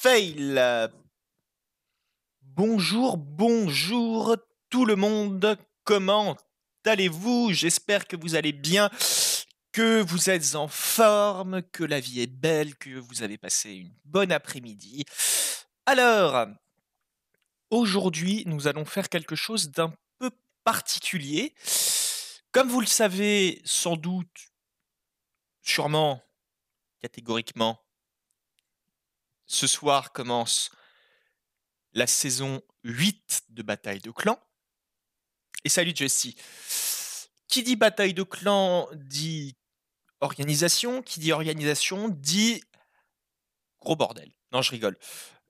fail. Bonjour, bonjour tout le monde. Comment allez-vous? J'espère que vous allez bien, que vous êtes en forme, que la vie est belle, que vous avez passé une bonne après-midi. Alors, aujourd'hui, nous allons faire quelque chose d'un peu particulier. Comme vous le savez, sans doute, sûrement, catégoriquement, ce soir commence la saison 8 de Bataille de Clans. Et salut Jessie. Qui dit bataille de clans dit organisation. Qui dit organisation dit gros bordel. Non, je rigole.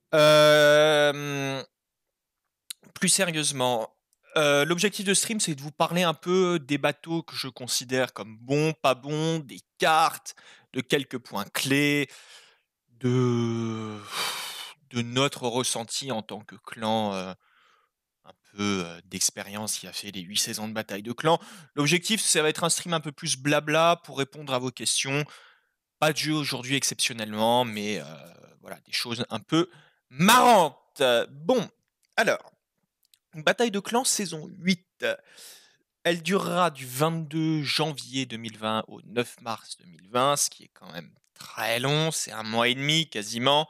Euh, Plus sérieusement, l'objectif de stream, c'est de vous parler un peu des bateaux que je considère comme bons, pas bons, des cartes, de quelques points clés, de, de notre ressenti en tant que clan. Un peu d'expérience qui a fait les 8 saisons de bataille de clans. L'objectif, ça va être un stream un peu plus blabla pour répondre à vos questions. Pas de jeu aujourd'hui exceptionnellement, mais voilà, des choses un peu marrantes. Bon, alors, bataille de clans saison 8. Elle durera du 22 janvier 2020 au 9 mars 2020, ce qui est quand même très long, c'est un mois et demi quasiment.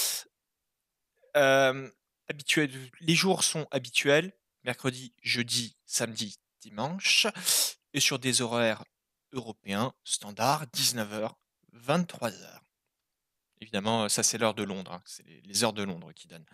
Euh, les jours sont habituels, mercredi, jeudi, samedi, dimanche, et sur des horaires européens standards, 19h, 23h. Évidemment, ça c'est l'heure de Londres, hein, c'est les heures de Londres qui donnent.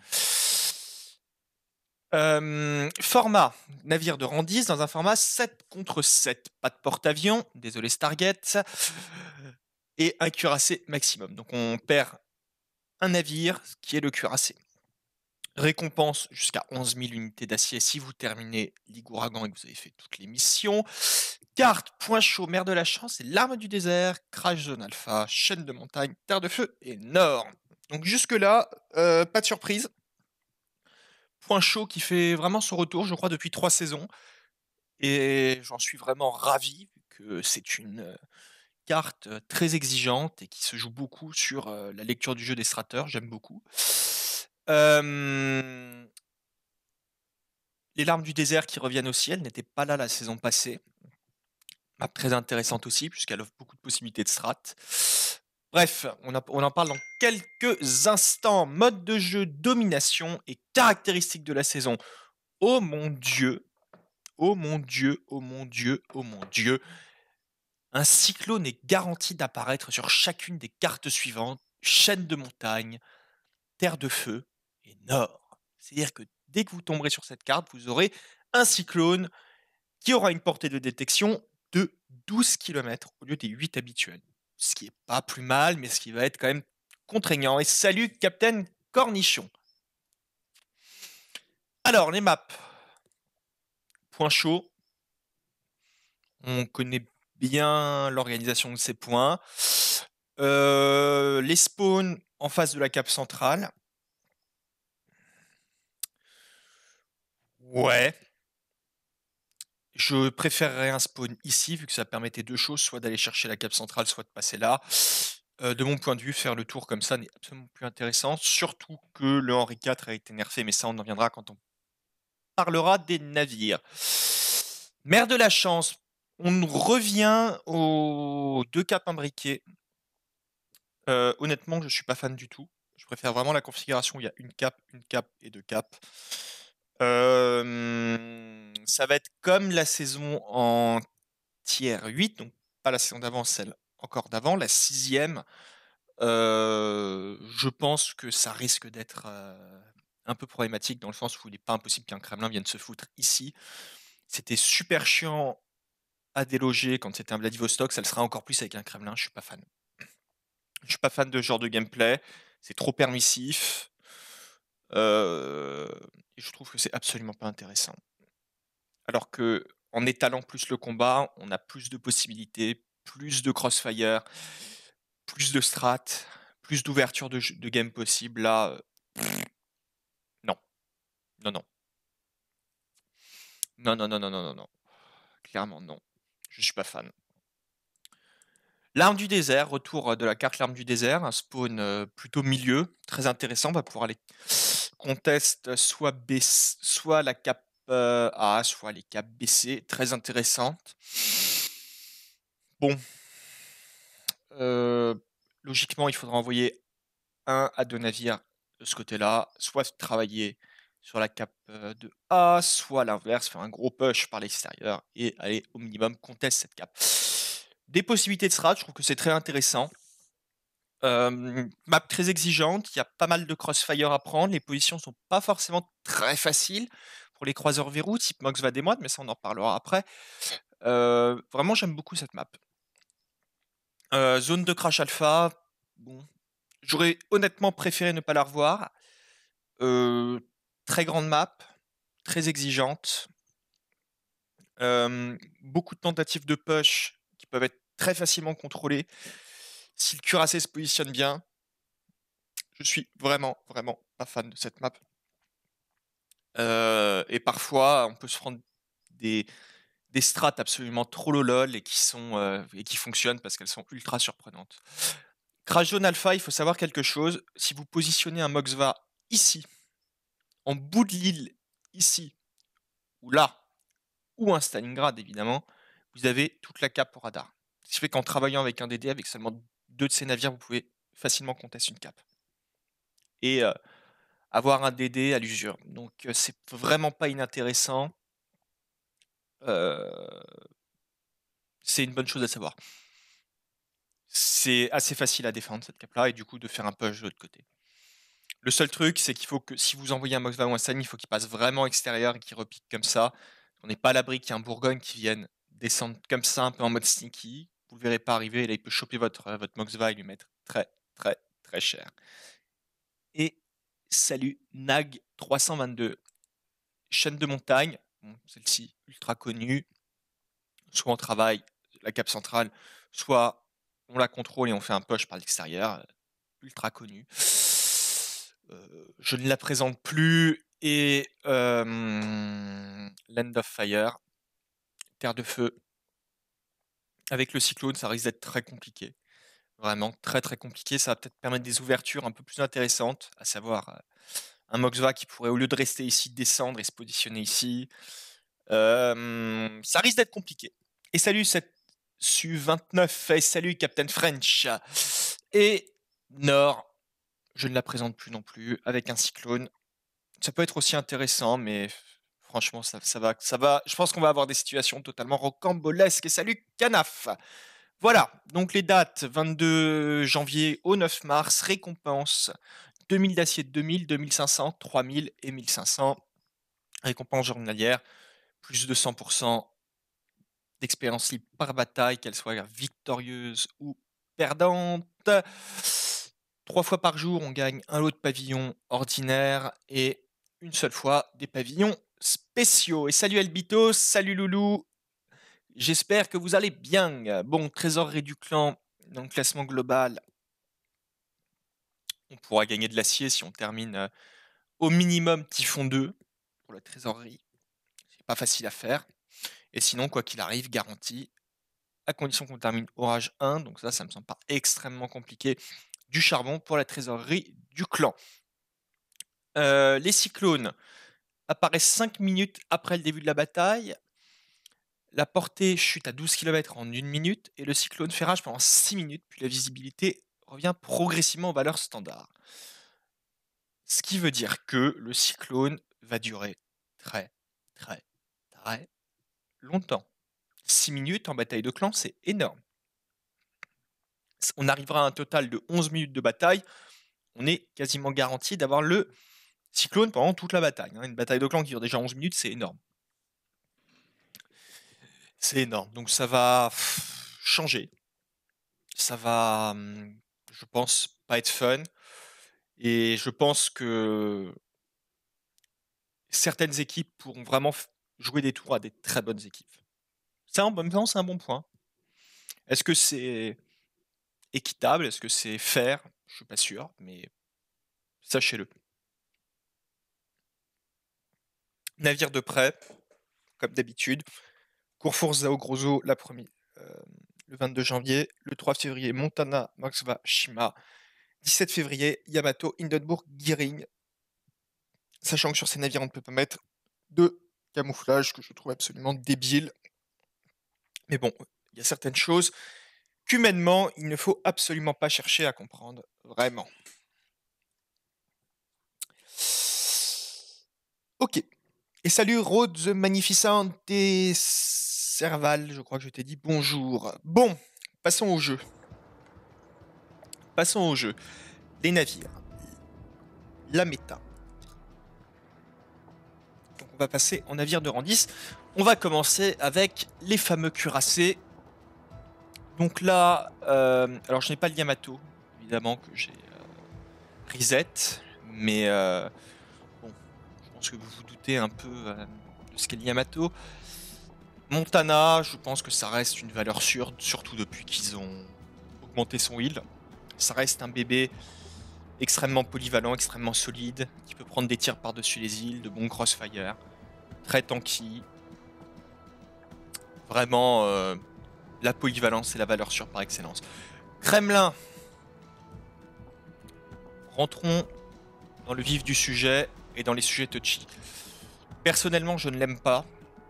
Format, navire de Randis dans un format 7 contre 7. Pas de porte-avions, désolé Stargate, et un cuirassé maximum. Donc on perd un navire qui est le cuirassé. Récompense jusqu'à 11 000 unités d'acier si vous terminez Ligue Ouragan et que vous avez fait toutes les missions. Carte, point chaud, mer de la chance et l'arme du désert, crash zone alpha, chaîne de montagne, terre de feu et nord. Donc jusque-là, pas de surprise. Point chaud qui fait vraiment son retour, je crois, depuis 3 saisons. Et j'en suis vraiment ravi, vu que c'est une carte très exigeante et qui se joue beaucoup sur la lecture du jeu des strateurs. J'aime beaucoup. Les larmes du désert qui reviennent aussi, elles n'étaient pas là la saison passée. Map très intéressante aussi, puisqu'elle offre beaucoup de possibilités de strat. Bref, on en parle dans quelques instants. Mode de jeu, domination et caractéristiques de la saison. Oh mon dieu, oh mon dieu, oh mon dieu, oh mon dieu. Un cyclone est garanti d'apparaître sur chacune des cartes suivantes. Chaîne de montagne, terre de feu et nord. C'est-à-dire que dès que vous tomberez sur cette carte, vous aurez un cyclone qui aura une portée de détection de 12 km au lieu des 8 habituels. Ce qui est pas plus mal, mais ce qui va être quand même contraignant. Et salut, Captain Cornichon. Alors, les maps. Point chaud. On connaît bien l'organisation de ces points. Les spawns en face de la cape centrale. Ouais. Je préférerais un spawn ici, vu que ça permettait deux choses, soit d'aller chercher la cape centrale, soit de passer là. De mon point de vue, faire le tour comme ça n'est absolument plus intéressant, surtout que le Henri IV a été nerfé, mais ça on en viendra quand on parlera des navires. Mer de la chance, on revient aux deux capes imbriquées. Honnêtement, je suis pas fan du tout. Je préfère vraiment la configuration où il y a une cape et deux capes. Ça va être comme la saison en tiers 8, donc pas la saison d'avant, celle encore d'avant, la 6e. Je pense que ça risque d'être un peu problématique dans le sens où il n'est pas impossible qu'un Kremlin vienne se foutre ici. C'était super chiant à déloger quand c'était un Vladivostok, ça le sera encore plus avec un Kremlin, je suis pas fan. Je suis pas fan de ce genre de gameplay, c'est trop permissif. Et je trouve que c'est absolument pas intéressant. Alors que en étalant plus le combat, on a plus de possibilités, plus de crossfire, plus de strat, plus d'ouverture de game possible. Là, non, non, non, non, non, non, non, non, non, non. Clairement non. Je suis pas fan. L'arme du désert, retour, de la carte l'arme du désert, un spawn, plutôt milieu, très intéressant. On va pouvoir aller contest soit la cape, A, soit les capes BC, très intéressantes. Bon, heu, logiquement, il faudra envoyer 1 à 2 navires de ce côté-là, soit travailler sur la cape, de A, soit l'inverse, faire un gros push par l'extérieur et aller au minimum contest cette cape. Des possibilités de strat, je trouve que c'est très intéressant. Map très exigeante, il y a pas mal de crossfire à prendre, les positions sont pas forcément très faciles pour les croiseurs verrous type Mox Vademod, mais ça on en reparlera après. Vraiment j'aime beaucoup cette map. Zone de crash alpha, bon, j'aurais honnêtement préféré ne pas la revoir. Heu, Très grande map, très exigeante, beaucoup de tentatives de push qui peuvent être très facilement contrôlées si le cuirassé se positionne bien. Je suis vraiment, vraiment pas fan de cette map. Et parfois, on peut se prendre des des strats absolument trop lol et qui fonctionnent parce qu'elles sont ultra surprenantes. Crash Zone Alpha, il faut savoir quelque chose, si vous positionnez un Moxva ici, en bout de l'île, ici ou là, ou un Stalingrad évidemment, vous avez toute la cape au radar. Ce qui fait qu'en travaillant avec un DD, avec seulement 2 de ces navires, vous pouvez facilement contester une cape et avoir un DD à l'usure. Donc c'est vraiment pas inintéressant. Heu, c'est une bonne chose à savoir. C'est assez facile à défendre cette cape-là et du coup de faire un push de l'autre côté. Le seul truc, c'est qu'il faut que si vous envoyez un Moxva ou un Sani, il faut qu'il passe vraiment extérieur et qu'il repique comme ça. On n'est pas à l'abri qu'il y ait un Bourgogne qui vienne descendre comme ça, un peu en mode sneaky. Vous le verrez pas arriver, et là il peut choper votre Moxva et lui mettre très très très cher. Et salut Nag 322. Chaîne de montagne, bon, celle-ci ultra connue. Soit on travaille la cape centrale, soit on la contrôle et on fait un push par l'extérieur, ultra connu. Je ne la présente plus et Land of Fire, Terre de Feu. Avec le cyclone, ça risque d'être très compliqué. Vraiment très, très compliqué. Ça va peut-être permettre des ouvertures un peu plus intéressantes, à savoir, un Moxva qui pourrait, au lieu de rester ici, descendre et se positionner ici. Ça risque d'être compliqué. Et salut cette Su-29 et salut Captain French. Et Nord, je ne la présente plus non plus, avec un cyclone. Ça peut être aussi intéressant, mais franchement, ça va. Je pense qu'on va avoir des situations totalement rocambolesques. Et salut Canaf. Voilà, donc les dates 22 janvier au 9 mars, récompense 2000 d'acier de 2000, 2500, 3000 et 1500. Récompense journalière, plus de 100% d'expérience libre par bataille, qu'elle soit victorieuse ou perdante. 3 fois par jour, on gagne un lot de pavillons ordinaires et une seule fois des pavillons spéciaux. Et salut Albito, salut Loulou, j'espère que vous allez bien. Bon, trésorerie du clan, dans le classement global, on pourra gagner de l'acier si on termine au minimum Typhon 2 pour la trésorerie. C'est pas facile à faire. Et sinon, quoi qu'il arrive, garanti, à condition qu'on termine Orage 1, donc ça me semble pas extrêmement compliqué, du charbon pour la trésorerie du clan. Les cyclones apparaissent 5 minutes après le début de la bataille. La portée chute à 12 km en 1 minute et le cyclone fait rage pendant 6 minutes, puis la visibilité revient progressivement aux valeurs standards. Ce qui veut dire que le cyclone va durer très, très, très longtemps. 6 minutes en bataille de clan, c'est énorme. On arrivera à un total de 11 minutes de bataille. On est quasiment garanti d'avoir le cyclone pendant toute la bataille. Une bataille de clan qui dure déjà 11 minutes, c'est énorme. C'est énorme. Donc ça va changer. Ça va, je pense, pas être fun. Et je pense que certaines équipes pourront vraiment jouer des tours à des très bonnes équipes. Ça, en même temps, c'est un bon point. Est-ce que c'est équitable? Est-ce que c'est fair? Je suis pas sûr, mais sachez-le. Navire de prêt, comme d'habitude. Courfourz Zao Grosso, le 22 janvier. Le 3 février, Montana, Moskva, Shima. 17 février, Yamato, Hindenburg, Giring. Sachant que sur ces navires, on ne peut pas mettre de camouflage, que je trouve absolument débile. Mais bon, il y a certaines choses qu'humainement, il ne faut absolument pas chercher à comprendre. Vraiment. Ok. Et salut Rhodes the Magnificent et Serval, je crois que je t'ai dit bonjour. Bon, passons au jeu. Passons au jeu. Les navires. La méta. Donc on va passer en navire de rang 10. On va commencer avec les fameux cuirassés. Donc là, alors je n'ai pas le Yamato, évidemment, que j'ai reset. Mais bon, je pense que vous vous doutez un peu de ce qu'est le Yamato. Montana, je pense que ça reste une valeur sûre, surtout depuis qu'ils ont augmenté son heal. Ça reste un bébé extrêmement polyvalent, extrêmement solide, qui peut prendre des tirs par-dessus les îles, de bons crossfire, très tanky. Vraiment, la polyvalence et la valeur sûre par excellence. Kremlin. Rentrons dans le vif du sujet et dans les sujets touchy. Personnellement, je ne l'aime pas.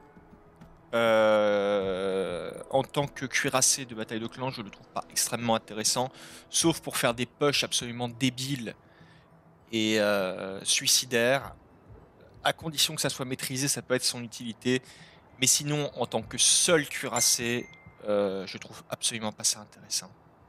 En tant que cuirassé de bataille de clan, je le trouve pas extrêmement intéressant, sauf pour faire des pushs absolument débiles et suicidaires. À condition que ça soit maîtrisé, ça peut être son utilité. Mais sinon, en tant que seul cuirassé, je trouve absolument pas ça intéressant.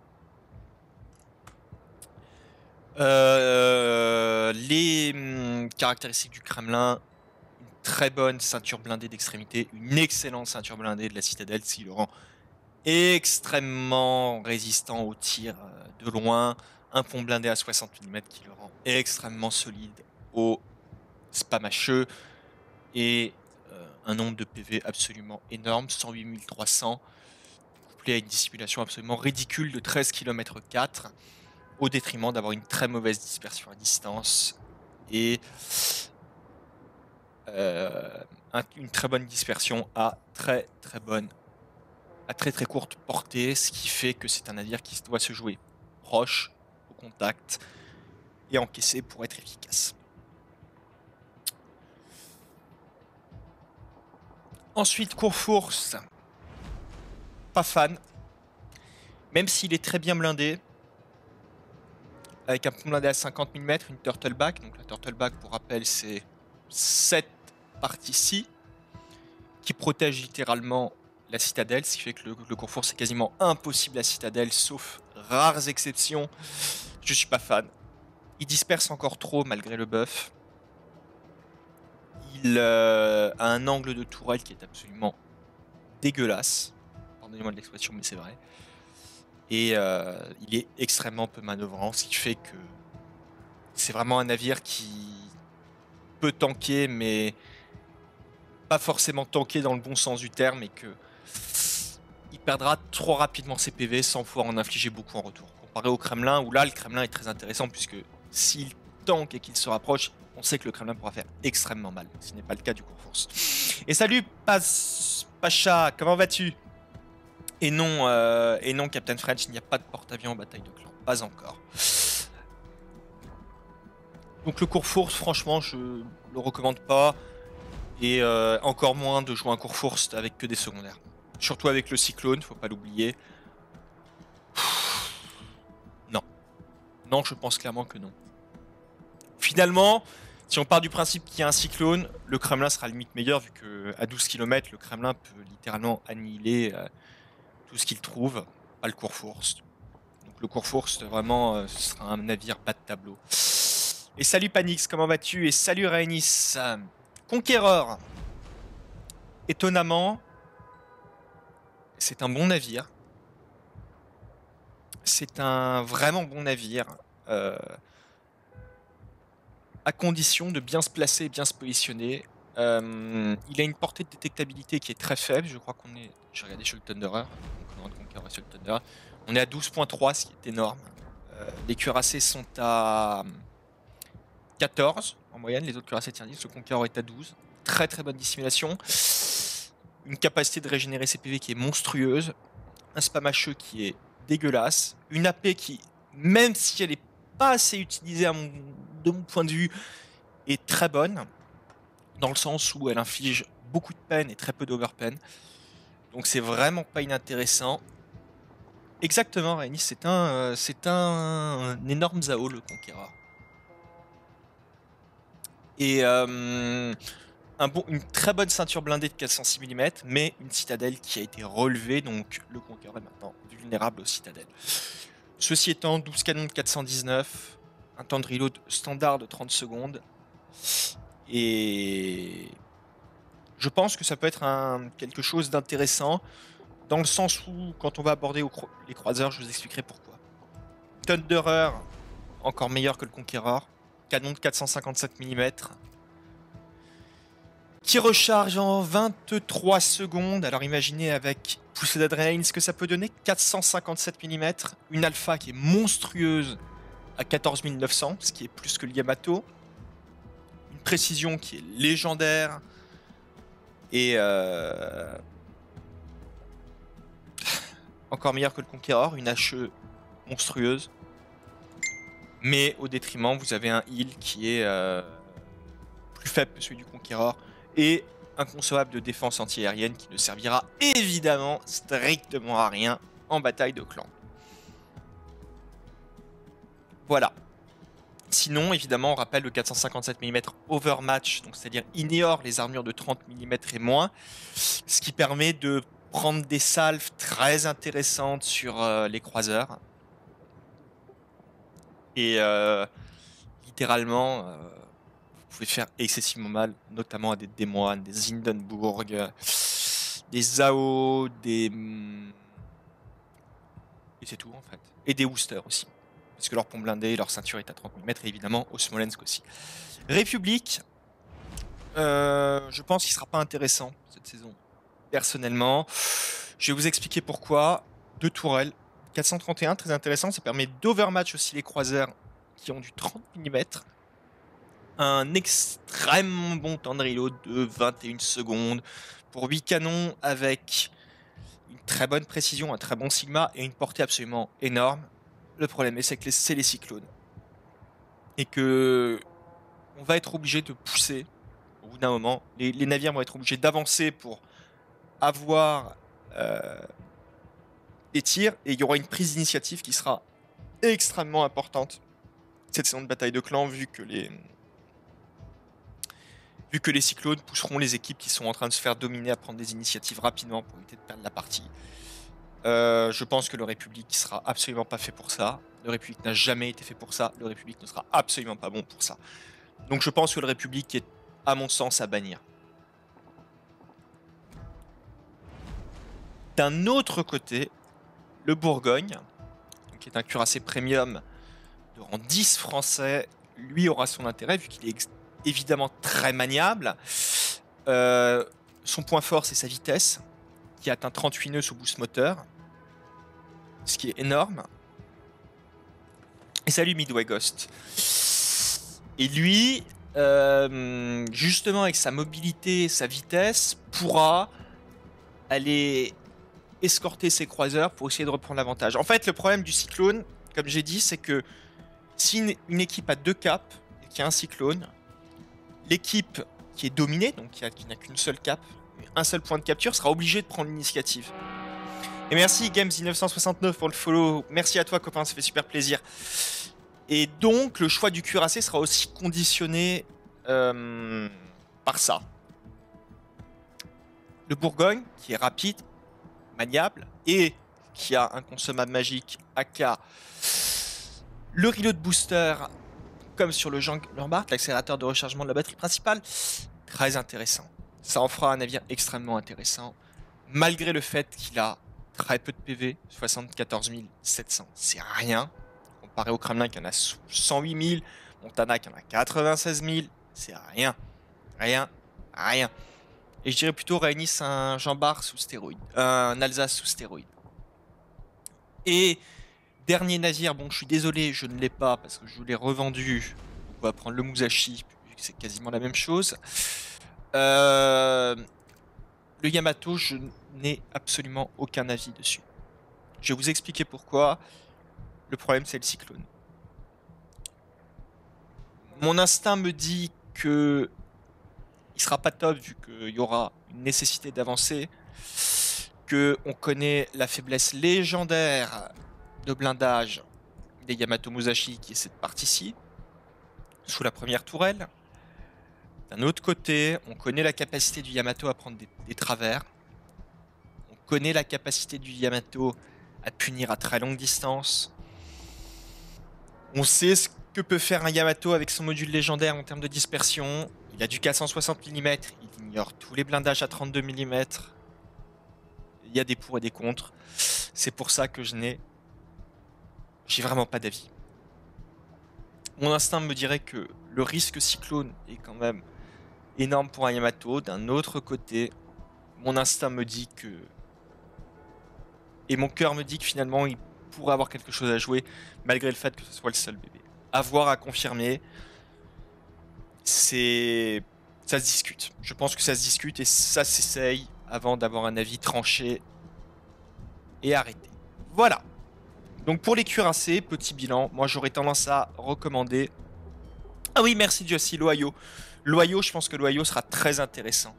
Les caractéristiques du Kremlin: une très bonne ceinture blindée d'extrémité, une excellente ceinture blindée de la citadelle, ce qui le rend extrêmement résistant aux tirs de loin, un pont blindé à 60 mm qui le rend extrêmement solide au spam HE, et un nombre de PV absolument énorme, 108 300, couplé à une dissimulation absolument ridicule de 13 km 4, au détriment d'avoir une très mauvaise dispersion à distance et une très bonne dispersion à très courte portée, ce qui fait que c'est un navire qui doit se jouer proche, au contact, et encaisser pour être efficace. Ensuite, Kurfürst, pas fan, même s'il est très bien blindé, avec un pont blindé à 50 mm, une turtleback. Donc la turtleback, pour rappel, c'est cette partie-ci qui protège littéralement la citadelle, ce qui fait que le Kurfürst c'est quasiment impossible à citadelle, sauf rares exceptions. Je suis pas fan. Il disperse encore trop malgré le buff. Il a un angle de tourelle qui est absolument dégueulasse. Pardonnez-moi de l'expression, mais c'est vrai. Et il est extrêmement peu manœuvrant, ce qui fait que c'est vraiment un navire qui peut tanker, mais pas forcément tanker dans le bon sens du terme, et que il perdra trop rapidement ses PV sans pouvoir en infliger beaucoup en retour. Comparé au Kremlin, où là, le Kremlin est très intéressant, puisque s'il tank et qu'il se rapproche, on sait que le Kremlin pourra faire extrêmement mal. Ce n'est pas le cas du Kurfürst. Et salut Pacha, comment vas-tu? Et non, Captain French, il n'y a pas de porte-avions en bataille de clan. Pas encore. Donc le Kurfürst, franchement, je le recommande pas. Et encore moins de jouer un Kurfürst avec que des secondaires. Surtout avec le cyclone, faut pas l'oublier. Non. Non, je pense clairement que non. Finalement, si on part du principe qu'il y a un cyclone, le Kremlin sera limite meilleur, vu qu'à 12 km, le Kremlin peut littéralement annihiler tout ce qu'il trouve, pas le Kurfürst. Donc le Kurfürst, vraiment, ce sera un navire bas de tableau. Et salut Panix, comment vas-tu? Et salut Rhaenys. Conquéreur. Étonnamment, c'est un bon navire. C'est un vraiment bon navire. À condition de bien se placer et bien se positionner. Il a une portée de détectabilité qui est très faible. Je crois qu'on est... J'ai regardé sur le Thunderer. Donc on Conqueror sur le Thunderer. On est à 12.3, ce qui est énorme. Les cuirassés sont à 14 en moyenne. Les autres cuirassés tier 10. Le Conqueror est à 12. Très bonne dissimulation. Une capacité de régénérer ses PV qui est monstrueuse. un spamacheux qui est dégueulasse, une AP qui, même si elle est pas assez utilisée de mon point de vue, est très bonne, dans le sens où elle inflige beaucoup de peine et très peu d'overpen. Donc c'est vraiment pas inintéressant. Exactement, Rainis, c'est un énorme Zao, le Conqueror. Et une très bonne ceinture blindée de 406 mm, mais une citadelle qui a été relevée, donc le Conqueror est maintenant vulnérable aux citadelles. Ceci étant, 12 canons de 419, un temps de reload standard de 30 secondes, et je pense que ça peut être quelque chose d'intéressant, dans le sens où, quand on va aborder les croiseurs, je vous expliquerai pourquoi. Thunderer, encore meilleur que le Conqueror, canon de 457 mm, qui recharge en 23 secondes. Alors imaginez avec poussée d'adrénaline ce que ça peut donner. 457 mm, une alpha qui est monstrueuse à 14 900, ce qui est plus que le Yamato. Une précision qui est légendaire. Et encore meilleur que le Conqueror, une HE monstrueuse. Mais au détriment, vous avez un heal qui est plus faible que celui du Conqueror. Et inconcevable de défense anti-aérienne qui ne servira évidemment strictement à rien en bataille de clan. Voilà. Sinon, évidemment, on rappelle le 457 mm overmatch, donc c'est-à-dire ignore les armures de 30 mm et moins, ce qui permet de prendre des salves très intéressantes sur les croiseurs. Et littéralement, vous pouvez faire excessivement mal, notamment à des Démoines, des Hindenburg, des Zao, des... Et c'est tout en fait. Et des Worcester aussi. Parce que leur pont blindé, leur ceinture est à 30 mm, et évidemment au Smolensk aussi. République, je pense qu'il ne sera pas intéressant cette saison. Personnellement, je vais vous expliquer pourquoi. Deux tourelles, 431, très intéressant. Ça permet d'overmatch aussi les croiseurs qui ont du 30 mm. Un extrêmement bon temps de reload de 21 secondes pour 8 canons avec une très bonne précision, un très bon sigma et une portée absolument énorme. Le problème, c'est que c'est les cyclones. Et que on va être obligé de pousser au bout d'un moment. Les navires vont être obligés d'avancer pour avoir des tirs. Et il y aura une prise d'initiative qui sera extrêmement importante cette saison de bataille de clans, vu que les cyclones pousseront les équipes qui sont en train de se faire dominer à prendre des initiatives rapidement pour éviter de perdre la partie. Je pense que le République sera absolument pas fait pour ça. Le République n'a jamais été fait pour ça. Le République ne sera absolument pas bon pour ça. Donc je pense que le République est, à mon sens, à bannir. D'un autre côté, le Bourgogne, qui est un cuirassé premium de rang 10 français, lui aura son intérêt vu qu'il est évidemment très maniable. Son point fort, c'est sa vitesse, qui atteint 38 nœuds sous boost moteur, ce qui est énorme. Et salut Midway Ghost. Et lui, justement avec sa mobilité, sa vitesse, pourra aller escorter ses croiseurs pour essayer de reprendre l'avantage. En fait, le problème du cyclone, comme j'ai dit, c'est que si une équipe a deux caps et qu'il y a un cyclone, l'équipe qui est dominée, donc qui n'a qu'une seule cape, un seul point de capture, sera obligée de prendre l'initiative. Et merci Games1969 pour le follow. Merci à toi copain, ça fait super plaisir. Et donc le choix du cuirassé sera aussi conditionné par ça. Le Bourgogne, qui est rapide, maniable, et qui a un consommable magique AK, le reload booster, comme sur le Junglerbart, l'accélérateur de rechargement de la batterie principale, très intéressant. Ça en fera un navire extrêmement intéressant, malgré le fait qu'il a très peu de PV, 74 700, c'est rien. Comparé au Kremlin qui en a 108 000, Montana qui en a 96 000, c'est rien. Rien. Et je dirais plutôt Rainis un Jean-Bart sous stéroïde, un Alsace sous stéroïde. Et dernier navire, bon je suis désolé, je ne l'ai pas parce que je l'ai revendu. On va prendre le Musashi, vu que c'est quasiment la même chose. Le Yamato, je n'ai absolument aucun avis dessus. Je vais vous expliquer pourquoi. Le problème, c'est le cyclone. Mon instinct me dit que il sera pas top vu qu'il y aura une nécessité d'avancer, que on connaît la faiblesse légendaire de blindage des Yamato Musashi qui est cette partie-ci, sous la première tourelle. D'un autre côté, on connaît la capacité du Yamato à prendre des travers. On connaît la capacité du Yamato à punir à très longue distance. On sait ce que peut faire un Yamato avec son module légendaire en termes de dispersion. Il a du 460 mm, il ignore tous les blindages à 32 mm. Il y a des pour et des contre. C'est pour ça que j'ai vraiment pas d'avis. Mon instinct me dirait que le risque cyclone est quand même énorme pour un Yamato. D'un autre côté, mon instinct me dit que... Et mon cœur me dit que finalement, il pourrait avoir quelque chose à jouer, malgré le fait que ce soit le seul bébé. À voir, à confirmer. Ça se discute. Je pense que ça se discute et ça s'essaye avant d'avoir un avis tranché et arrêté. Voilà. Donc pour les cuirassés, petit bilan, moi j'aurais tendance à recommander... Ah oui, merci Dieu aussi, l'Ohio. L'Ohio, je pense que l'Ohio sera très intéressant.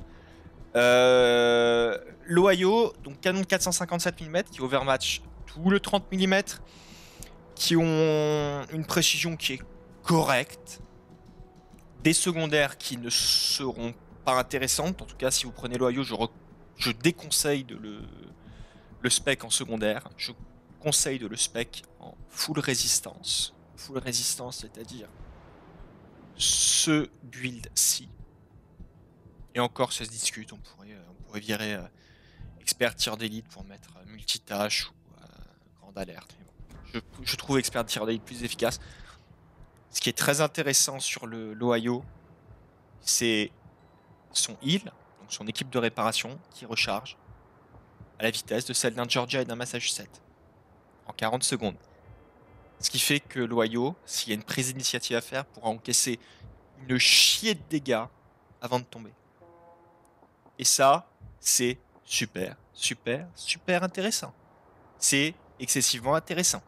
L'Ohio, donc canon de 457 mm, qui overmatch tout le 30 mm, qui ont une précision qui est correcte, des secondaires qui ne seront pas intéressantes. En tout cas, si vous prenez l'Ohio, je déconseille de le spec en secondaire. Je conseille de le spec en full résistance. Full résistance, c'est-à-dire ce build-ci. Et encore, ça se discute. On pourrait virer expert tir d'élite pour mettre multitâche ou grande alerte. Mais bon, je trouve expert tir d'élite plus efficace. Ce qui est très intéressant sur l'Ohio, c'est son heal, donc son équipe de réparation qui recharge à la vitesse de celle d'un Georgia et d'un Massachusetts en 40 secondes. Ce qui fait que l'Ohio, s'il y a une prise d'initiative à faire, pourra encaisser une chier de dégâts avant de tomber. Et ça, c'est super, super, super intéressant. C'est excessivement intéressant.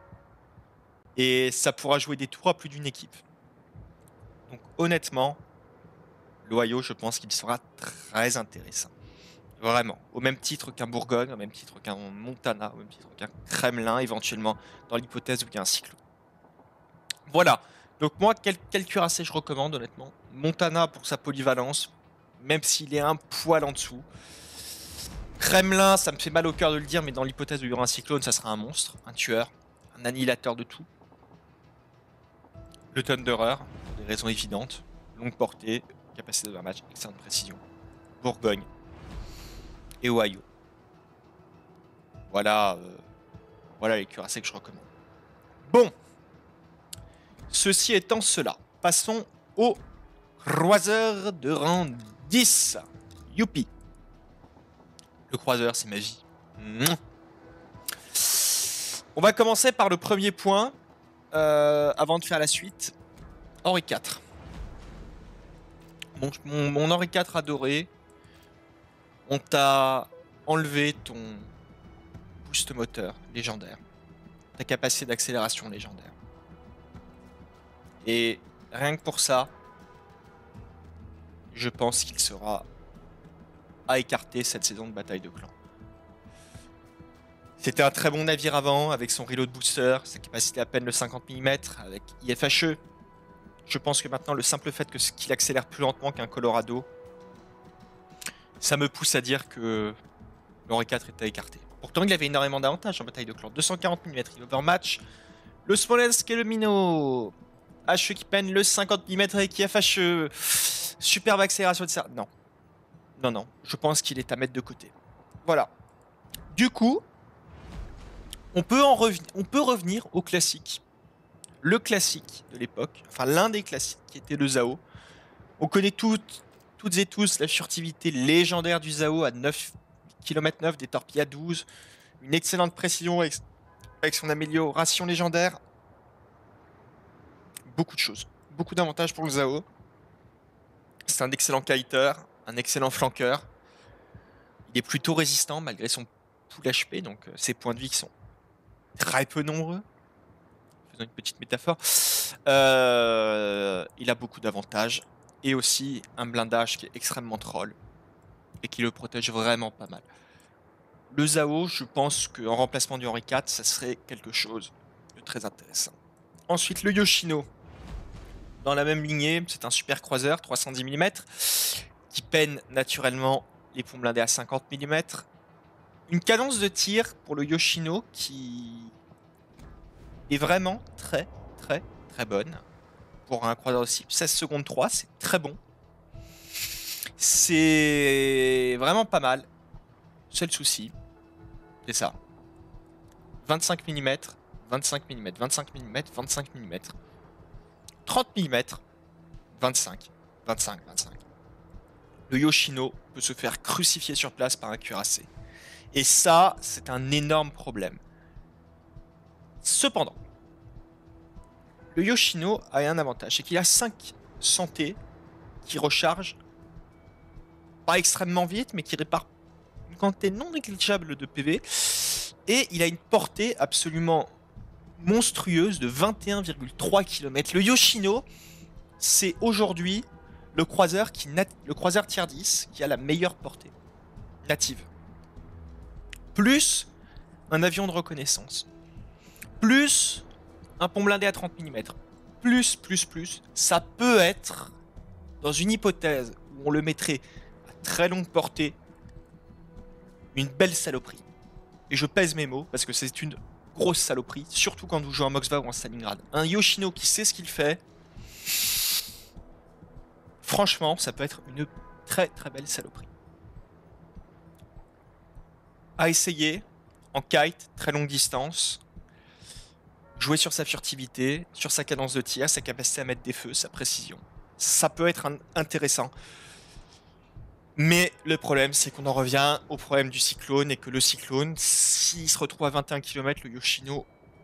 Et ça pourra jouer des tours à plus d'une équipe. Donc honnêtement, l'Ohio, je pense qu'il sera très intéressant. Vraiment. Au même titre qu'un Bourgogne, au même titre qu'un Montana, au même titre qu'un Kremlin, éventuellement, dans l'hypothèse où il y a un cyclone. Voilà. Donc moi, quel cuirassé je recommande, honnêtement? Montana pour sa polyvalence, même s'il est un poil en dessous. Kremlin, ça me fait mal au cœur de le dire, mais dans l'hypothèse où il y aura un cyclone, ça sera un monstre, un tueur, un annihilateur de tout. Le Thunderer, pour des raisons évidentes. Longue portée, capacité de match, excellente précision. Bourgogne. Et Ohio. Voilà, voilà les cuirassés que je recommande. Bon. Ceci étant cela, passons au croiseur de rang 10. Youpi. Le croiseur, c'est ma vie. On va commencer par le premier point, avant de faire la suite. Henri IV. Mon Henri IV adoré. On t'a enlevé ton boost moteur légendaire. Ta capacité d'accélération légendaire. Et rien que pour ça, je pense qu'il sera à écarter cette saison de bataille de clans. C'était un très bon navire avant, avec son reload booster, sa capacité à peine le 50 mm, avec IFHE. Je pense que maintenant, le simple fait qu'il accélère plus lentement qu'un Colorado, ça me pousse à dire que l'Henri IV est à écarter. Pourtant, il avait énormément d'avantages en bataille de clan. 240 mm, il overmatch le Smolensk et le Minot. HE qui peine le 50 mm avec IFHE. Superbe accélération de ça. Non. Non, non. Je pense qu'il est à mettre de côté. Voilà. Du coup, on peut revenir au classique. Le classique de l'époque. Enfin, l'un des classiques qui était le Zao. On connaît toutes et tous la furtivité légendaire du Zao à 9 km 9, des torpilles à 12. Une excellente précision avec son amélioration légendaire. Beaucoup de choses. Beaucoup d'avantages pour le Zao. C'est un excellent kiter, un excellent flanqueur. Il est plutôt résistant malgré son full HP, donc ses points de vie qui sont très peu nombreux, faisant une petite métaphore, il a beaucoup d'avantages. Et aussi un blindage qui est extrêmement troll et qui le protège vraiment pas mal. Le Zao, je pense qu'en remplacement du Henri IV, ça serait quelque chose de très intéressant. Ensuite, le Yoshino. Dans la même lignée, c'est un super croiseur 310 mm qui peine naturellement les ponts blindés à 50 mm. Une cadence de tir pour le Yoshino qui est vraiment très très très bonne. Pour un croiseur de cible, 16 secondes 3, c'est très bon. C'est vraiment pas mal. Seul souci, c'est ça. 25 mm, 25 mm, 25 mm, 25 mm, 30 mm, 25, 25, 25. Le Yoshino peut se faire crucifier sur place par un cuirassé. Et ça, c'est un énorme problème. Cependant, le Yoshino a un avantage, c'est qu'il a 5 santé qui recharge pas extrêmement vite, mais qui répare une quantité non négligeable de PV. Et il a une portée absolument monstrueuse de 21,3 km. Le Yoshino, c'est aujourd'hui le croiseur tier 10 qui a la meilleure portée native. Plus un avion de reconnaissance. Plus un pont blindé à 30 mm. Plus. Ça peut être, dans une hypothèse où on le mettrait à très longue portée, une belle saloperie. Et je pèse mes mots parce que c'est une grosse saloperie, surtout quand vous jouez en Moskva ou en Stalingrad. Un Yoshino qui sait ce qu'il fait, franchement, ça peut être une très très belle saloperie. À essayer, en kite, très longue distance, jouer sur sa furtivité, sur sa cadence de tir, sa capacité à mettre des feux, sa précision. Ça peut être intéressant. Mais le problème, c'est qu'on en revient au problème du cyclone et que le cyclone, s'il se retrouve à 21 km, le Yoshino,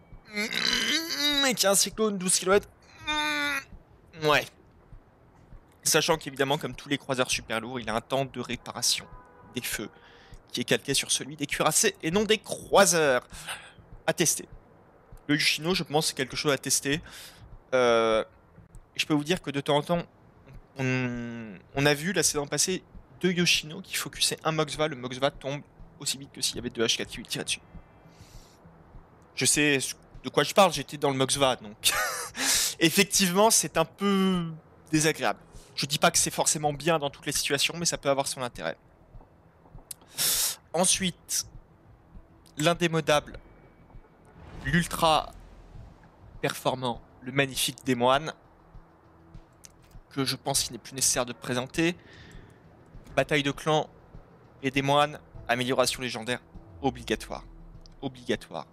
et qu'il y a un cyclone 12 km, ouais. Sachant qu'évidemment, comme tous les croiseurs super lourds, il a un temps de réparation des feux qui est calqué sur celui des cuirassés et non des croiseurs. À tester. Le Yoshino, je pense, c'est quelque chose à tester. Je peux vous dire que de temps en temps, on a vu la saison passée 2 Yoshino qui focusaient un Moxva. Le Moxva tombe aussi vite que s'il y avait 2 H4 qui lui tiraient dessus. Je sais de quoi je parle, j'étais dans le Moxva, donc effectivement, c'est un peu désagréable. Je dis pas que c'est forcément bien dans toutes les situations, mais ça peut avoir son intérêt. Ensuite, l'indémodable, l'ultra performant, le magnifique des moines, que je pense qu'il n'est plus nécessaire de présenter. Bataille de clans et des moines, amélioration légendaire, obligatoire. Obligatoire.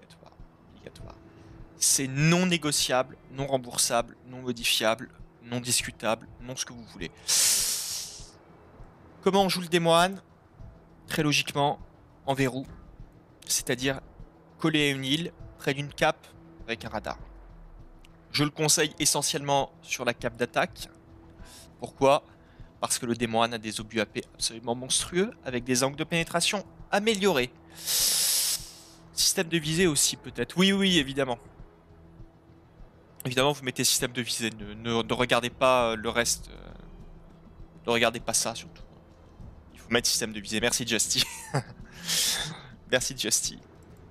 C'est non négociable, non remboursable, non modifiable, non discutable, non ce que vous voulez. Comment on joue le démoine? Très logiquement, en verrou. C'est-à-dire collé à une île, près d'une cape, avec un radar. Je le conseille essentiellement sur la cape d'attaque. Pourquoi? Parce que le démoine a des obus AP absolument monstrueux, avec des angles de pénétration améliorés. Système de visée aussi, peut-être. Oui, évidemment. Évidemment, vous mettez système de visée. Ne regardez pas le reste. Ne regardez pas ça, surtout. Il faut mettre système de visée. Merci, Justy. Merci, Justy.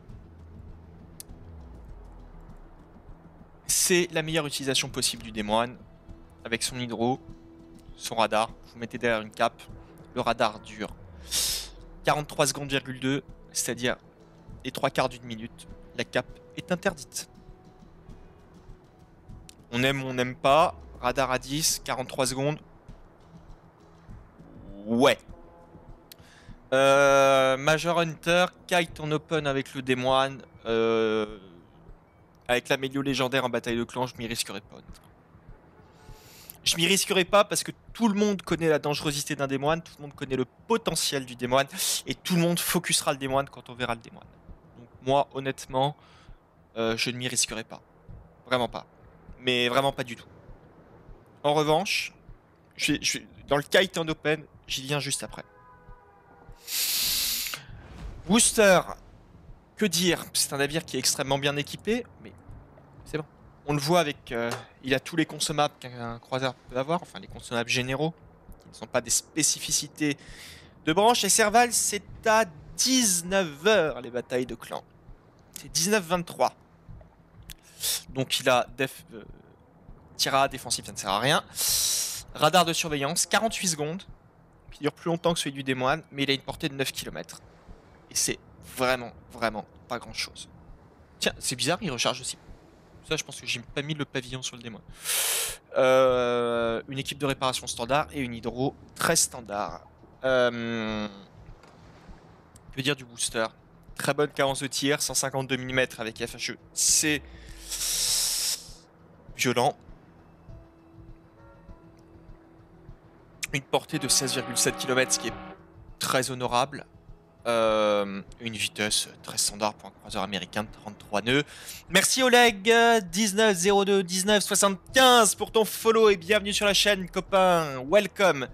C'est la meilleure utilisation possible du démoine. Avec son hydro, son radar. Vous mettez derrière une cape. Le radar dure 43 secondes,2, c'est-à-dire les 3/4 d'une minute. La cape est interdite. On aime ou on n'aime pas. Radar à 10, 43 secondes. Ouais. Major Hunter, kite en open avec le démoine. Avec l'amélio légendaire en bataille de clan, je m'y risquerai pas. Je m'y risquerai pas parce que tout le monde connaît la dangerosité d'un démoine, tout le monde connaît le potentiel du démoine, et tout le monde focusera le démoine quand on verra le démoine. Donc moi, honnêtement, je ne m'y risquerai pas. Vraiment pas. Mais vraiment pas du tout. En revanche, dans le kite en open, j'y viens juste après. Booster. Que dire? C'est un navire qui est extrêmement bien équipé, mais c'est bon. On le voit avec... il a tous les consommables qu'un croiseur peut avoir, enfin les consommables généraux, qui ne sont pas des spécificités de branche. Et Serval, c'est à 19 h les batailles de clans. C'est 19-23. Donc il a tirade défensif, ça ne sert à rien. Radar de surveillance, 48 secondes, qui dure plus longtemps que celui du Démoine, mais il a une portée de 9 km. Et c'est vraiment, vraiment pas grand chose. Tiens, c'est bizarre, il recharge aussi. Ça, je pense que j'ai pas mis le pavillon sur le Démoine. Une équipe de réparation standard et une hydro très standard. Que dire du booster? Très bonne cadence de tir, 152 mm avec FHE. C'est violent. Une portée de 16,7 km, ce qui est très honorable. Une vitesse très standard pour un croiseur américain de 33 nœuds. Merci Oleg, 1902 1975 pour ton follow et bienvenue sur la chaîne, copain. Welcome.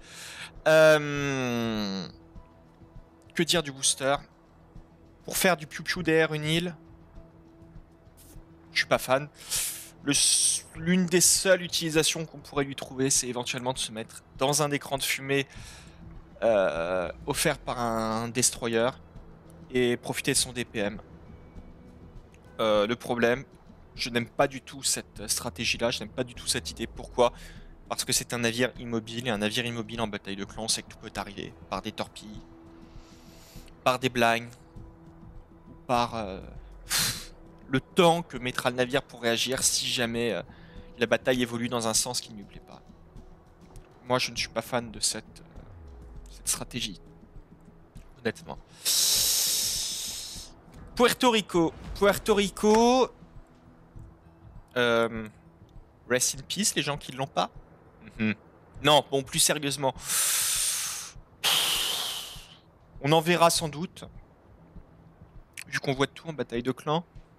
Que dire du booster? Pour faire du piou-piou derrière une île, je suis pas fan. L'une des seules utilisations qu'on pourrait lui trouver, c'est éventuellement de se mettre dans un écran de fumée offert par un destroyer et profiter de son DPM. Le problème, je n'aime pas du tout cette stratégie-là, je n'aime pas du tout cette idée. Pourquoi? Parce que c'est un navire immobile, et un navire immobile en bataille de clan, c'est que tout peut arriver. Par des torpilles, par des blinds, ou par le temps que mettra le navire pour réagir si jamais la bataille évolue dans un sens qui ne lui plaît pas. Moi, je ne suis pas fan de cette stratégie, honnêtement. Puerto Rico. Rest in peace, les gens qui ne l'ont pas. Non, bon, plus sérieusement. On en verra sans doute. Vu qu'on voit tout en bataille de clans.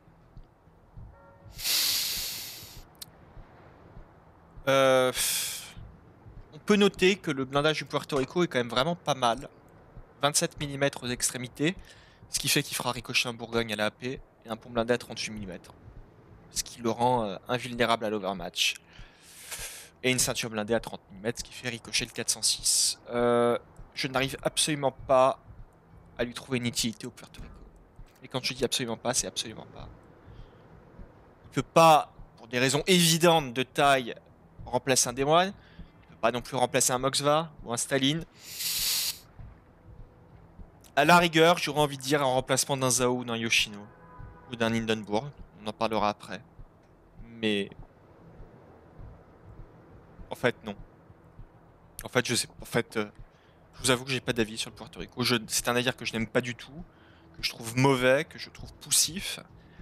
On peut noter que le blindage du Puerto Rico est quand même vraiment pas mal. 27 mm aux extrémités. Ce qui fait qu'il fera ricocher un Bourgogne à la AP et un pont blindé à 38 mm. Ce qui le rend invulnérable à l'overmatch. Et une ceinture blindée à 30 mm, ce qui fait ricocher le 406. Je n'arrive absolument pas à lui trouver une utilité au Puerto Rico. Et quand je dis absolument pas, c'est absolument pas. Il ne peut pas, pour des raisons évidentes de taille, remplacer un Démoine. Il ne peut pas non plus remplacer un Moxva ou un Staline. À la rigueur, j'aurais envie de dire un remplacement d'un Zhao ou d'un Yoshino. Ou d'un Hindenburg. On en parlera après. Mais... en fait, non. En fait, je sais pas. En fait, je vous avoue que j'ai pas d'avis sur le Puerto Rico. C'est un navire que je n'aime pas du tout. Que je trouve mauvais. Que je trouve poussif.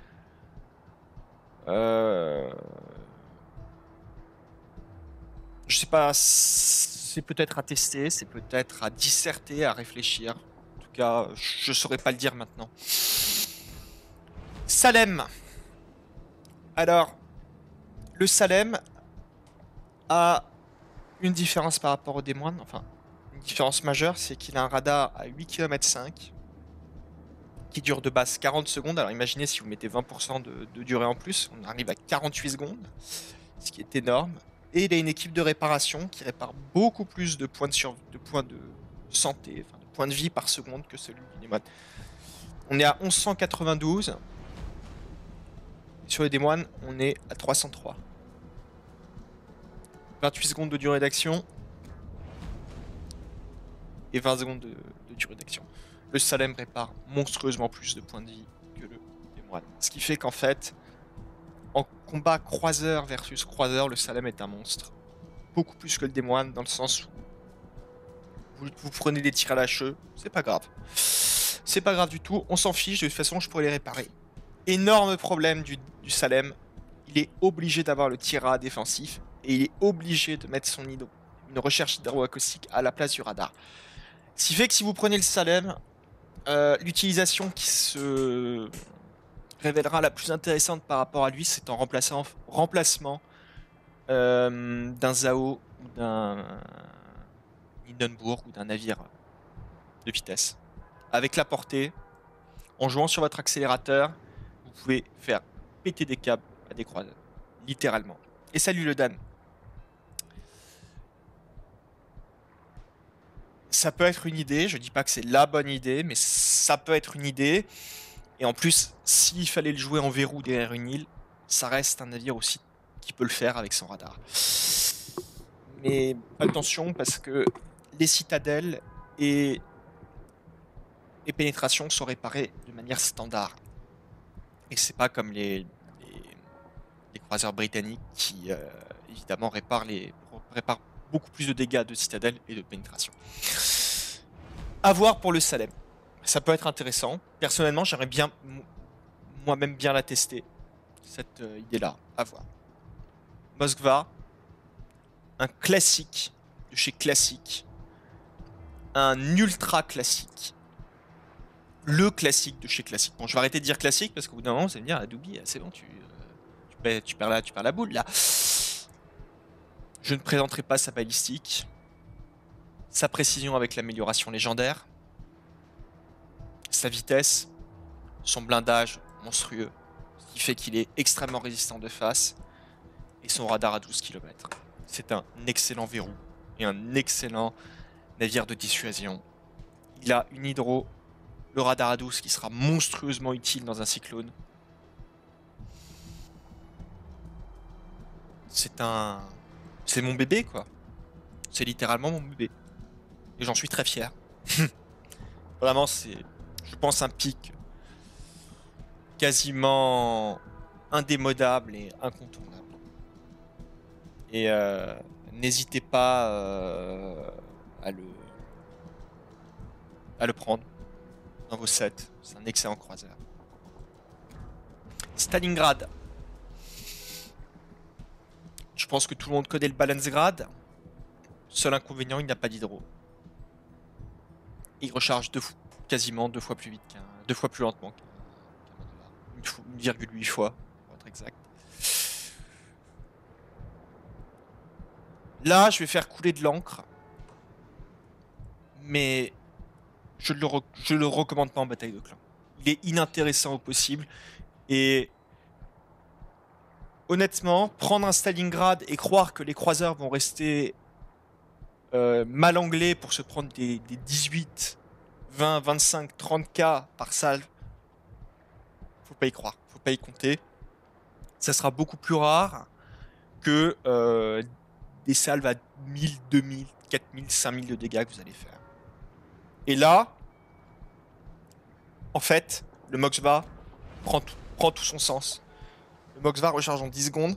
Je sais pas. C'est peut-être à tester. C'est peut-être à disserter, à réfléchir. En tout cas, je saurais pas le dire maintenant. Salem. Alors, le Salem a une différence par rapport au Démoine. Enfin, une différence majeure, c'est qu'il a un radar à 8 km 5 qui dure de base 40 secondes. Alors imaginez si vous mettez 20% de durée en plus, on arrive à 48 secondes, ce qui est énorme. Et il a une équipe de réparation qui répare beaucoup plus de points de santé, enfin de points de vie par seconde que celui du Démoine. On est à 1192. Et sur les Démoines, on est à 303. 28 secondes de durée d'action et 20 secondes de durée d'action. Le Salem répare monstrueusement plus de points de vie que le Démoine. Ce qui fait qu'en fait, en combat croiseur versus croiseur, le Salem est un monstre. Beaucoup plus que le Démoine, dans le sens où vous prenez des tirs à la cheveux, c'est pas grave. C'est pas grave du tout, on s'en fiche, de toute façon je pourrais les réparer. Énorme problème du Salem, il est obligé d'avoir le tir défensif et il est obligé de mettre une recherche hydroacoustique à la place du radar. Ce qui fait que si vous prenez le Salem, l'utilisation qui se révélera la plus intéressante par rapport à lui, c'est en remplacement d'un Zhao ou d'un Hindenburg ou d'un navire de vitesse. Avec la portée, En jouant sur votre accélérateur, vous pouvez faire péter des câbles à des croiseurs. Littéralement. Et salut le Dan. Ça peut être une idée, je dis pas que c'est la bonne idée, mais ça peut être une idée. Et en plus, s'il fallait le jouer en verrou derrière une île, ça reste un navire aussi qui peut le faire avec son radar. Mais attention, parce que les citadelles et pénétrations sont réparées de manière standard. Et c'est pas comme les croiseurs britanniques qui, évidemment, réparent beaucoup plus de dégâts de citadelles et de pénétration. À voir pour le Salem. Ça peut être intéressant. Personnellement, j'aimerais bien moi-même bien la tester, cette idée-là. À voir. Moskva, un classique de chez classique, un ultra classique, le classique de chez classique. Bon, je vais arrêter de dire classique parce qu'au bout d'un moment, vous allez me dire, ah, Doubi, c'est bon, tu perds la boule là. Je ne présenterai pas sa balistique, sa précision avec l'amélioration légendaire, sa vitesse, son blindage monstrueux, ce qui fait qu'il est extrêmement résistant de face, et son radar à 12 km. C'est un excellent verrou et un excellent navire de dissuasion. Il a une hydro, le radar à 12 qui sera monstrueusement utile dans un cyclone. C'est mon bébé, quoi. C'est littéralement mon bébé. Et j'en suis très fier. Vraiment, c'est, je pense, un pic quasiment indémodable et incontournable. Et n'hésitez pas à le prendre dans vos sets. C'est un excellent croiseur. Stalingrad. Je pense que tout le monde connaît le Balancegrad. Seul inconvénient, il n'a pas d'hydro. Il recharge quasiment 2 fois plus vite deux fois plus lentement qu'un 1,8 fois, pour être exact. Là, je vais faire couler de l'encre. Mais je le recommande pas en bataille de clan. Il est inintéressant au possible. Et honnêtement, prendre un Stalingrad et croire que les croiseurs vont rester mal anglais pour se prendre des 18, 20, 25, 30K par salve, faut pas y croire, faut pas y compter. Ça sera beaucoup plus rare que des salves à 1000, 2000, 4000, 5000 de dégâts que vous allez faire. Et là, en fait, le Moxva prend tout son sens. Le Moxva recharge en 10 secondes.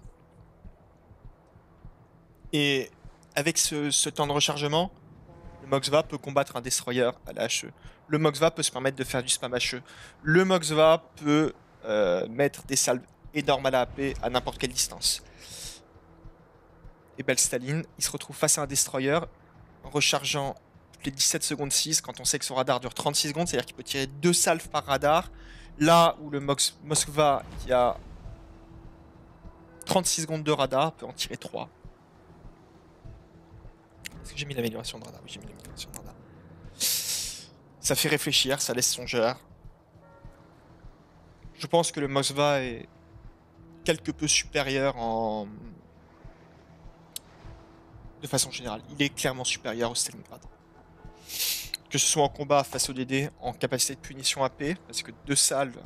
Et avec ce temps de rechargement, le Moxva peut combattre un destroyer à la HE. Le Moxva peut se permettre de faire du spam HE. Le Moxva peut mettre des salves énormes à la AP à n'importe quelle distance. Et Belle Staline, il se retrouve face à un destroyer en rechargeant toutes les 17 secondes 6 quand on sait que son radar dure 36 secondes, c'est-à-dire qu'il peut tirer 2 salves par radar. Là où le Moskva qui a 36 secondes de radar peut en tirer 3. Est-ce que j'ai mis l'amélioration de radar? Oui, j'ai mis l'amélioration de radar. Ça fait réfléchir, ça laisse songeur. Je pense que le Moskva est quelque peu supérieur de façon générale. Il est clairement supérieur au Stalingrad. Que ce soit en combat face au DD, en capacité de punition AP, parce que deux salves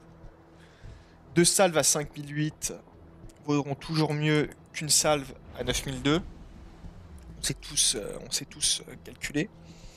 à 5008 vaudront toujours mieux qu'une salve à 9002. On sait tous calculer.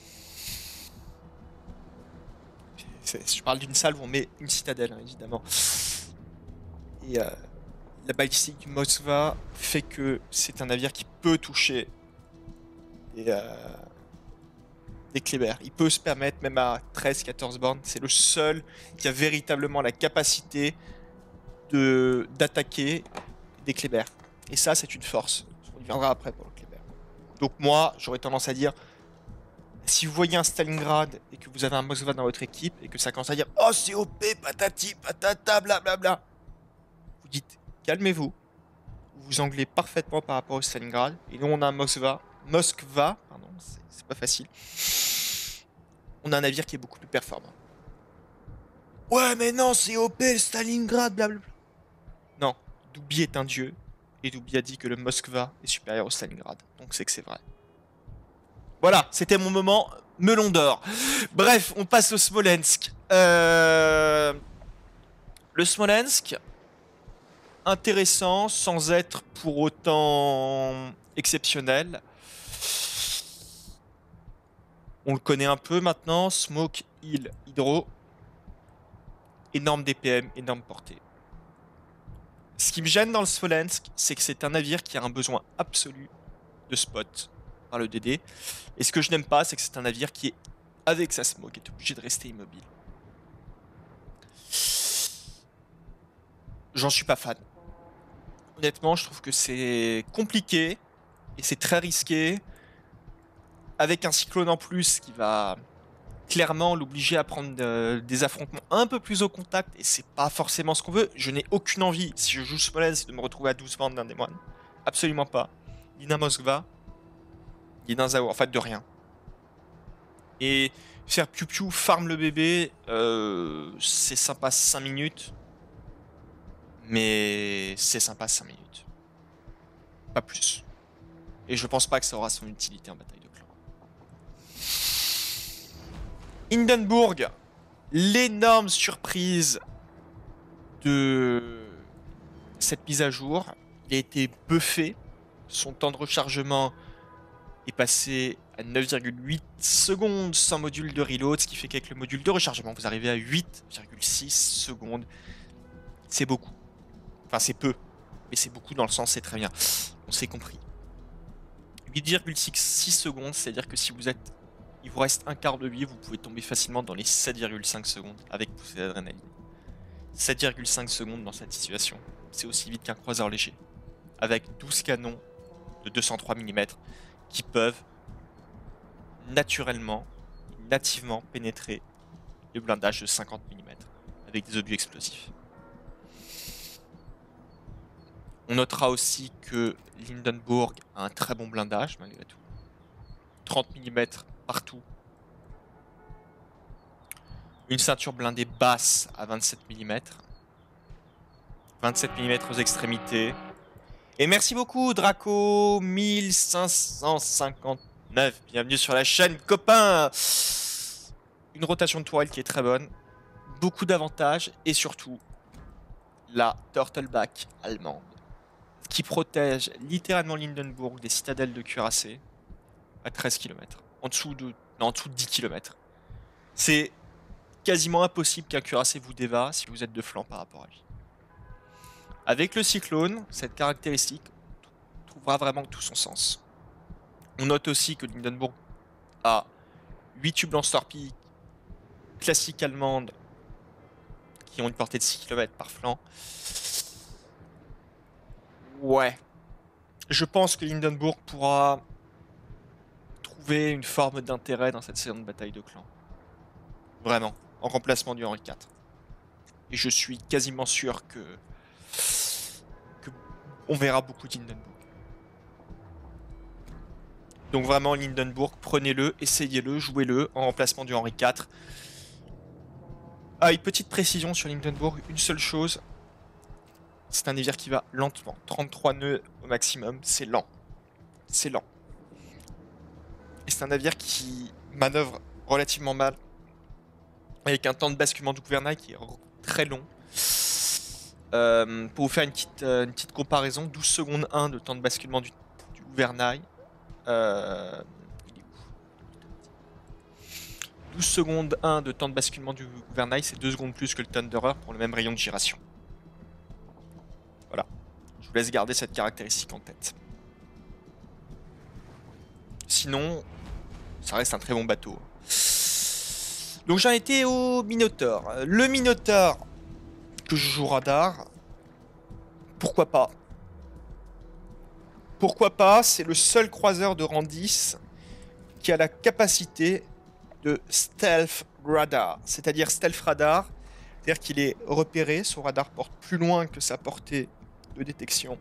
Je parle d'une salve où on met une citadelle, hein, évidemment. Et la balistique du Moskva fait que c'est un navire qui peut toucher des Kléber. Il peut se permettre, même à 13-14 bornes, c'est le seul qui a véritablement la capacité d'attaquer des Kléber. Et ça, c'est une force. On y viendra après pour le Kléber. Donc moi, j'aurais tendance à dire, si vous voyez un Stalingrad et que vous avez un Moskva dans votre équipe et que ça commence à dire « Oh, c'est OP, patati, patata, blablabla », vous dites « Calmez-vous ». Vous anglez parfaitement par rapport au Stalingrad. Et nous, on a un Moskva, pardon, c'est pas facile. On a un navire qui est beaucoup plus performant. Ouais, mais non, c'est OP, Stalingrad, blablabla. Non, Doubi est un dieu, et Doubi a dit que le Moskva est supérieur au Stalingrad. Donc c'est que c'est vrai. Voilà, c'était mon moment melon d'or. Bref, on passe au Smolensk. Le Smolensk, intéressant sans être pour autant exceptionnel. On le connaît un peu maintenant. Smoke, Hill, Hydro. Énorme DPM, énorme portée. Ce qui me gêne dans le Smolensk, c'est que c'est un navire qui a un besoin absolu de spot par le DD. Et ce que je n'aime pas, c'est que c'est un navire qui est, avec sa smoke, est obligé de rester immobile. J'en suis pas fan. Honnêtement, je trouve que c'est compliqué et c'est très risqué. Avec un cyclone en plus qui va clairement l'obliger à prendre des affrontements un peu plus au contact, et c'est pas forcément ce qu'on veut. Je n'ai aucune envie, si je joue Smolensk, de me retrouver à 12 ventes d'un des moines. Absolument pas. Ni d'un Moskva, ni d'un Zao, en fait de rien. Et faire piou-piou, farm le bébé, c'est sympa 5 minutes. Mais c'est sympa 5 minutes. Pas plus. Et je pense pas que ça aura son utilité en bataille de clan. Hindenburg, l'énorme surprise de cette mise à jour. Il a été buffé. Son temps de rechargement est passé à 9,8 secondes sans module de reload, ce qui fait qu'avec le module de rechargement, vous arrivez à 8,6 secondes. C'est beaucoup. Enfin, c'est peu. Mais c'est beaucoup dans le sens, c'est très bien. On s'est compris. 8,6 secondes, c'est-à-dire que si vous êtes... Il vous reste un quart de vie, vous pouvez tomber facilement dans les 7,5 secondes avec poussée d'adrénaline. 7,5 secondes dans cette situation. C'est aussi vite qu'un croiseur léger. Avec 12 canons de 203 mm qui peuvent naturellement, nativement pénétrer le blindage de 50 mm avec des obus explosifs. On notera aussi que l'Hindenburg a un très bon blindage malgré tout. 30 mm partout. Une ceinture blindée basse à 27 mm. 27 mm aux extrémités. Et merci beaucoup Draco 1559. Bienvenue sur la chaîne copain. Une rotation de tourelle qui est très bonne. Beaucoup d'avantages et surtout la Turtleback allemande qui protège littéralement l'Hindenburg des citadelles de cuirassés à 13 km. En dessous de 10 km. C'est quasiment impossible qu'un cuirassé vous dévare si vous êtes de flanc par rapport à lui. Avec le cyclone, cette caractéristique trouvera vraiment tout son sens. On note aussi que l'Hindenburg a 8 tubes lance-torpilles classiques allemandes qui ont une portée de 6 km par flanc. Ouais. Je pense que l'Hindenburg pourra trouver une forme d'intérêt dans cette saison de bataille de clans. Vraiment. En remplacement du Henri IV. Et je suis quasiment sûr que on verra beaucoup d'Hindenburg. Donc vraiment, l'Hindenburg, prenez-le, essayez-le, jouez-le en remplacement du Henri IV. Ah, une petite précision sur l'Hindenburg, une seule chose. C'est un navire qui va lentement. 33 nœuds au maximum, c'est lent. C'est lent. Et c'est un navire qui manœuvre relativement mal. Avec un temps de basculement du gouvernail qui est très long. Pour vous faire une petite comparaison, 12 secondes 1 de temps de basculement du gouvernail. Il est où 12 secondes 1 de temps de basculement du gouvernail, c'est 2 secondes plus que le Thunderer pour le même rayon de giration. Voilà. Je vous laisse garder cette caractéristique en tête. Sinon, ça reste un très bon bateau. Donc j'en étais au Minotaur. Le Minotaur que je joue radar, pourquoi pas? Pourquoi pas? C'est le seul croiseur de rang 10 qui a la capacité de stealth radar. C'est-à-dire stealth radar, c'est-à-dire qu'il est repéré, son radar porte plus loin que sa portée de détection.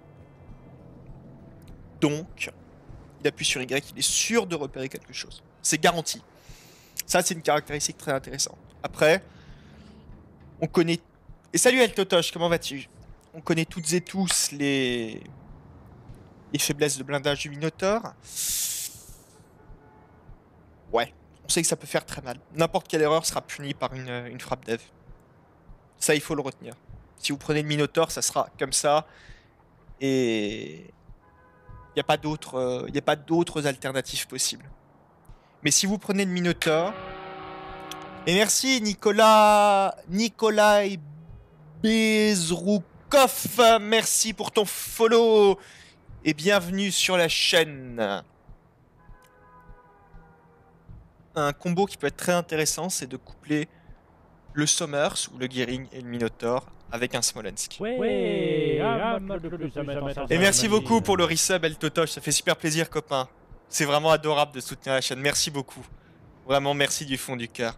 Donc, il appuie sur Y, il est sûr de repérer quelque chose. C'est garanti. Ça, c'est une caractéristique très intéressante. Après, On connaît... Et salut Eltotosh, comment vas-tu? On connaît toutes et tous les faiblesses de blindage du Minotaur. Ouais, on sait que ça peut faire très mal. N'importe quelle erreur sera punie par une frappe dev. Ça, il faut le retenir. Si vous prenez le Minotaur, ça sera comme ça. Et il n'y a pas d'autres alternatives possibles. Mais si vous prenez le Minotaur... Et merci Nikolai Bezroukov, merci pour ton follow et bienvenue sur la chaîne. Un combo qui peut être très intéressant, c'est de coupler le Sommers ou le Gearing et le Minotaur avec un Smolensk. Et merci beaucoup pour le resub Eltotosh, ça fait super plaisir copain. C'est vraiment adorable de soutenir la chaîne, merci beaucoup. Vraiment merci du fond du cœur.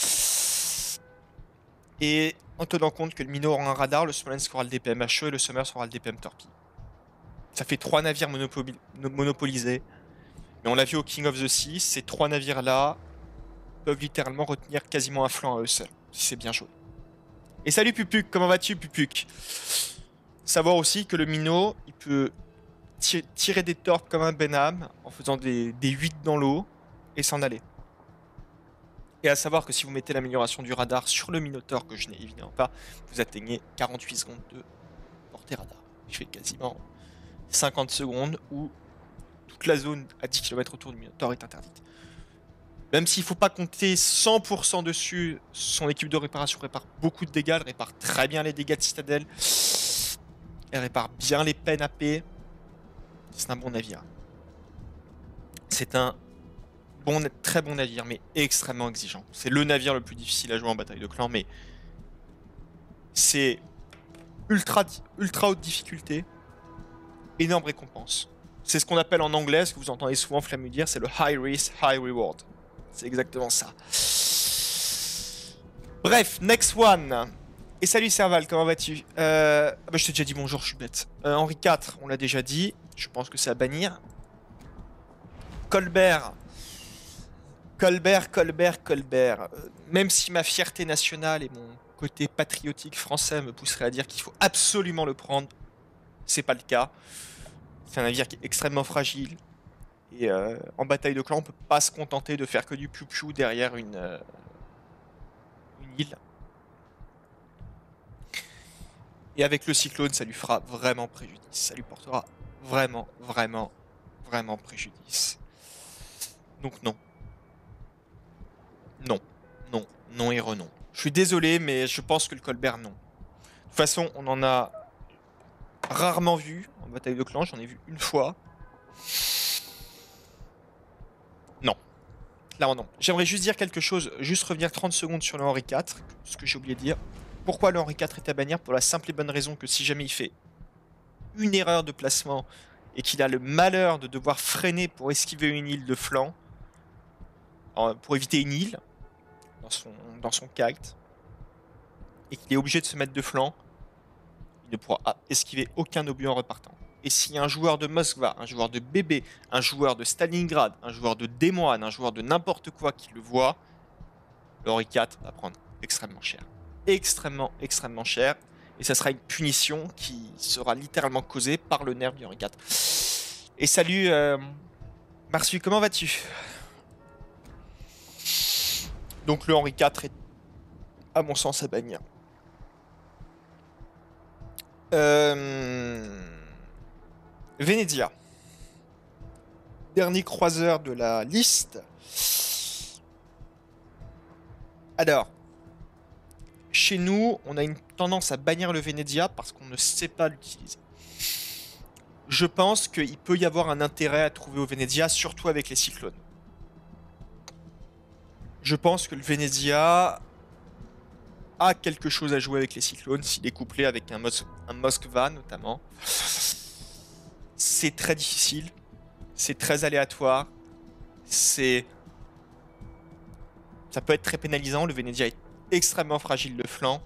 Et en tenant compte que le Mino aura un radar, le Smolensk aura le DPM HE et le Sommers aura le DPM Torpille. Ça fait 3 navires monopolisés. Mais on l'a vu au King of the Sea, ces 3 navires-là peuvent littéralement retenir quasiment un flanc à eux seuls, si c'est bien joué. Et salut Pupuc, comment vas-tu Pupuc? Savoir aussi que le Mino, il peut tirer des torpes comme un Benham en faisant des 8 dans l'eau et s'en aller. Et à savoir que si vous mettez l'amélioration du radar sur le Minotaur, que je n'ai évidemment pas, vous atteignez 48 secondes de portée radar. Je fais quasiment 50 secondes où toute la zone à 10 km autour du Minotaur est interdite. Même s'il ne faut pas compter 100% dessus, son équipe de réparation répare beaucoup de dégâts, elle répare très bien les dégâts de citadelle, elle répare bien les peines AP. C'est un bon navire. C'est un très bon navire, mais extrêmement exigeant. C'est le navire le plus difficile à jouer en bataille de clan, mais c'est ultra haute difficulté, énorme récompense. C'est ce qu'on appelle en anglais, ce que vous entendez souvent Flamu dire, c'est le high risk, high reward. C'est exactement ça. Bref, next one. Et salut Serval, comment vas-tu? Je t'ai déjà dit bonjour, je suis bête. Henri IV, on l'a déjà dit. Je pense que c'est à bannir. Colbert. Même si ma fierté nationale et mon côté patriotique français me pousseraient à dire qu'il faut absolument le prendre, c'est pas le cas. C'est un navire qui est extrêmement fragile. Et en bataille de clan, on peut pas se contenter de faire que du piou-piou derrière une île. Et avec le cyclone, ça lui fera vraiment préjudice. Ça lui portera vraiment préjudice. Donc non. Non et renon. Je suis désolé, mais je pense que le Colbert, non. De toute façon, on en a rarement vu en bataille de clan. J'en ai vu une fois. Non. Là, non. J'aimerais juste dire quelque chose, juste revenir 30 secondes sur le Henri IV, ce que j'ai oublié de dire. Pourquoi le Henri IV est à bannir? Pour la simple et bonne raison que si jamais il fait une erreur de placement et qu'il a le malheur de devoir freiner pour esquiver une île de flanc, pour éviter une île dans son kite, et qu'il est obligé de se mettre de flanc, il ne pourra esquiver aucun obus en repartant. Et si un joueur de Moskva, un joueur de BB, un joueur de Stalingrad, un joueur de Des Moines, un joueur de n'importe quoi qui le voit, le Henri IV va prendre extrêmement cher. Extrêmement cher. Et ça sera une punition qui sera littéralement causée par le nerf du Henri IV. Et salut Marsu, comment vas-tu? Donc le Henri IV est, à mon sens, à bannir. Venezia. Dernier croiseur de la liste. Alors, chez nous, on a une tendance à bannir le Venezia parce qu'on ne sait pas l'utiliser. Je pense qu'il peut y avoir un intérêt à trouver au Venezia, surtout avec les cyclones. Je pense que le Venezia a quelque chose à jouer avec les cyclones s'il est couplé avec un Moskva notamment. C'est très difficile, c'est très aléatoire, ça peut être très pénalisant. Le Venezia est extrêmement fragile de flanc,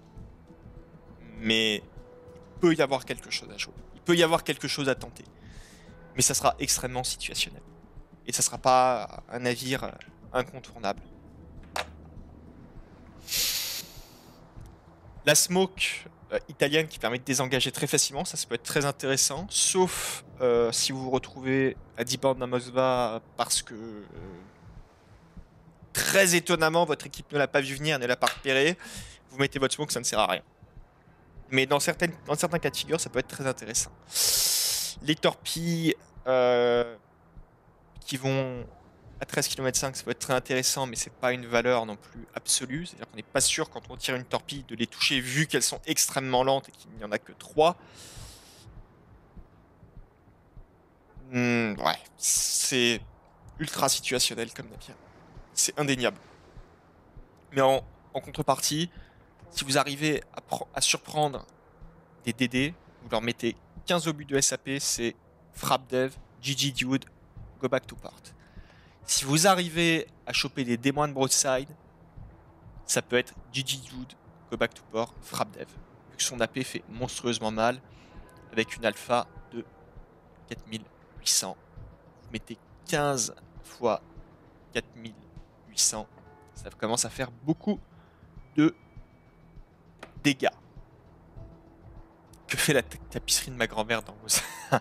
mais il peut y avoir quelque chose à jouer. Il peut y avoir quelque chose à tenter, mais ça sera extrêmement situationnel et ça sera pas un navire incontournable. La smoke italienne qui permet de désengager très facilement, ça peut être très intéressant. Sauf si vous vous retrouvez à 10 bornes d'Amosva parce que très étonnamment votre équipe ne l'a pas vu venir, ne l'a pas repéré. Vous mettez votre smoke, ça ne sert à rien. Mais dans certains cas de figure, ça peut être très intéressant. Les torpilles qui vont à 13 km 5, ça peut être très intéressant, mais c'est pas une valeur non plus absolue. C'est-à-dire qu'on n'est pas sûr quand on tire une torpille de les toucher vu qu'elles sont extrêmement lentes et qu'il n'y en a que 3. Ouais, c'est ultra situationnel comme navire. C'est indéniable. Mais en contrepartie, si vous arrivez à surprendre des DD, vous leur mettez 15 obus de SAP, c'est frappe dev, GG dude, go back to port. Si vous arrivez à choper des D- broadside, ça peut être GG dude, go back to port, frappe dev. Vu que son AP fait monstrueusement mal, avec une alpha de 4800. Vous mettez 15 fois 4800, ça commence à faire beaucoup de dégâts. Que fait la tapisserie de ma grand-mère dans vos...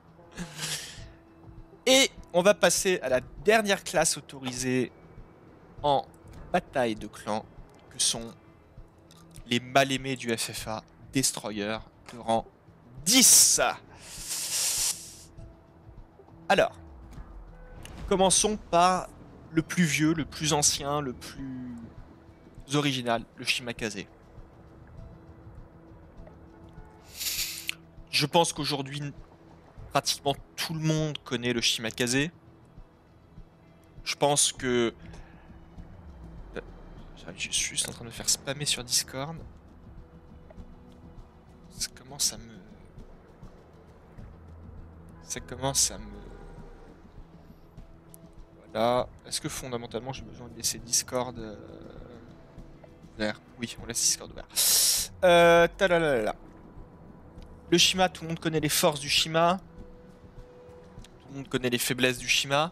Et on va passer à la dernière classe autorisée en bataille de clan, que sont les mal-aimés du FFA, Destroyer de rang 10. Alors, commençons par le plus vieux, le plus ancien, le plus original, le Shimakaze. Je pense qu'aujourd'hui, pratiquement tout le monde connaît le Shimakaze. Je pense que... Je suis juste en train de me faire spammer sur Discord. Ça commence à me... Voilà. Est-ce que fondamentalement j'ai besoin de laisser Discord ouvert? Oui, on laisse Discord ouvert. Talalala. Le Shima, tout le monde connaît les forces du Shima. Tout le monde connaît les faiblesses du Shima.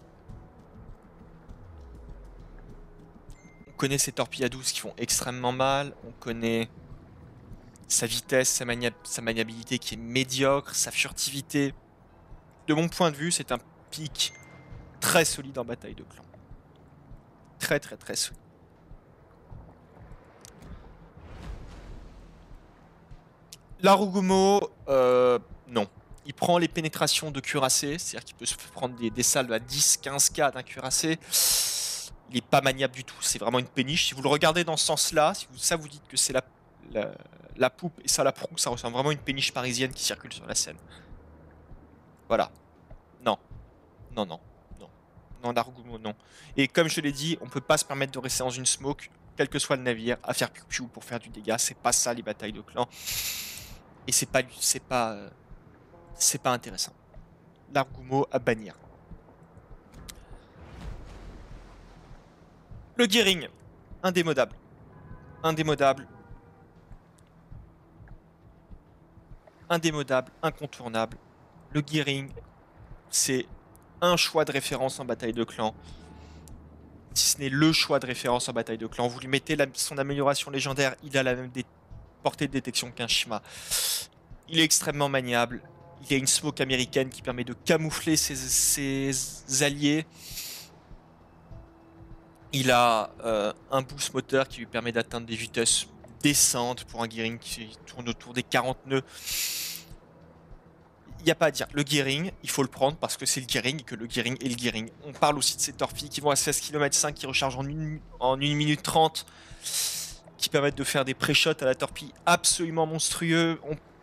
On connaît ses torpilles à 12 qui font extrêmement mal. On connaît sa vitesse, sa maniabilité qui est médiocre, sa furtivité. De mon point de vue, c'est un pic très solide en bataille de clan. Très très très solide. L'Arugumo, non. Il prend les pénétrations de cuirassé, c'est-à-dire qu'il peut se prendre des salves à 10-15K d'un cuirassé. Il n'est pas maniable du tout, c'est vraiment une péniche. Si vous le regardez dans ce sens-là, si ça vous dites que c'est la poupe et ça la proue, ça ressemble vraiment à une péniche parisienne qui circule sur la Seine. Voilà. Non. Non, non, non. Non, l'Arugumo, non. Et comme je l'ai dit, on peut pas se permettre de rester dans une smoke, quel que soit le navire, à faire piou-piou pour faire du dégât. C'est pas ça les batailles de clans. Et c'est pas intéressant. L'Argumo à bannir. Le Gearing, indémodable. Indémodable. Indémodable, incontournable. Le Gearing, c'est un choix de référence en bataille de clan. Si ce n'est le choix de référence en bataille de clan. Vous lui mettez son amélioration légendaire, il a la même portée de détection qu'un Shima. Il est extrêmement maniable. Il y a une smoke américaine qui permet de camoufler ses alliés. Il a un boost moteur qui lui permet d'atteindre des vitesses décentes pour un gearing qui tourne autour des 40 nœuds. Il n'y a pas à dire. Le gearing, il faut le prendre parce que c'est le gearing et que le gearing est le gearing. On parle aussi de ces torpilles qui vont à 16 km 5, qui rechargent en 1 minute 30, qui permettent de faire des pré-shots à la torpille absolument monstrueux.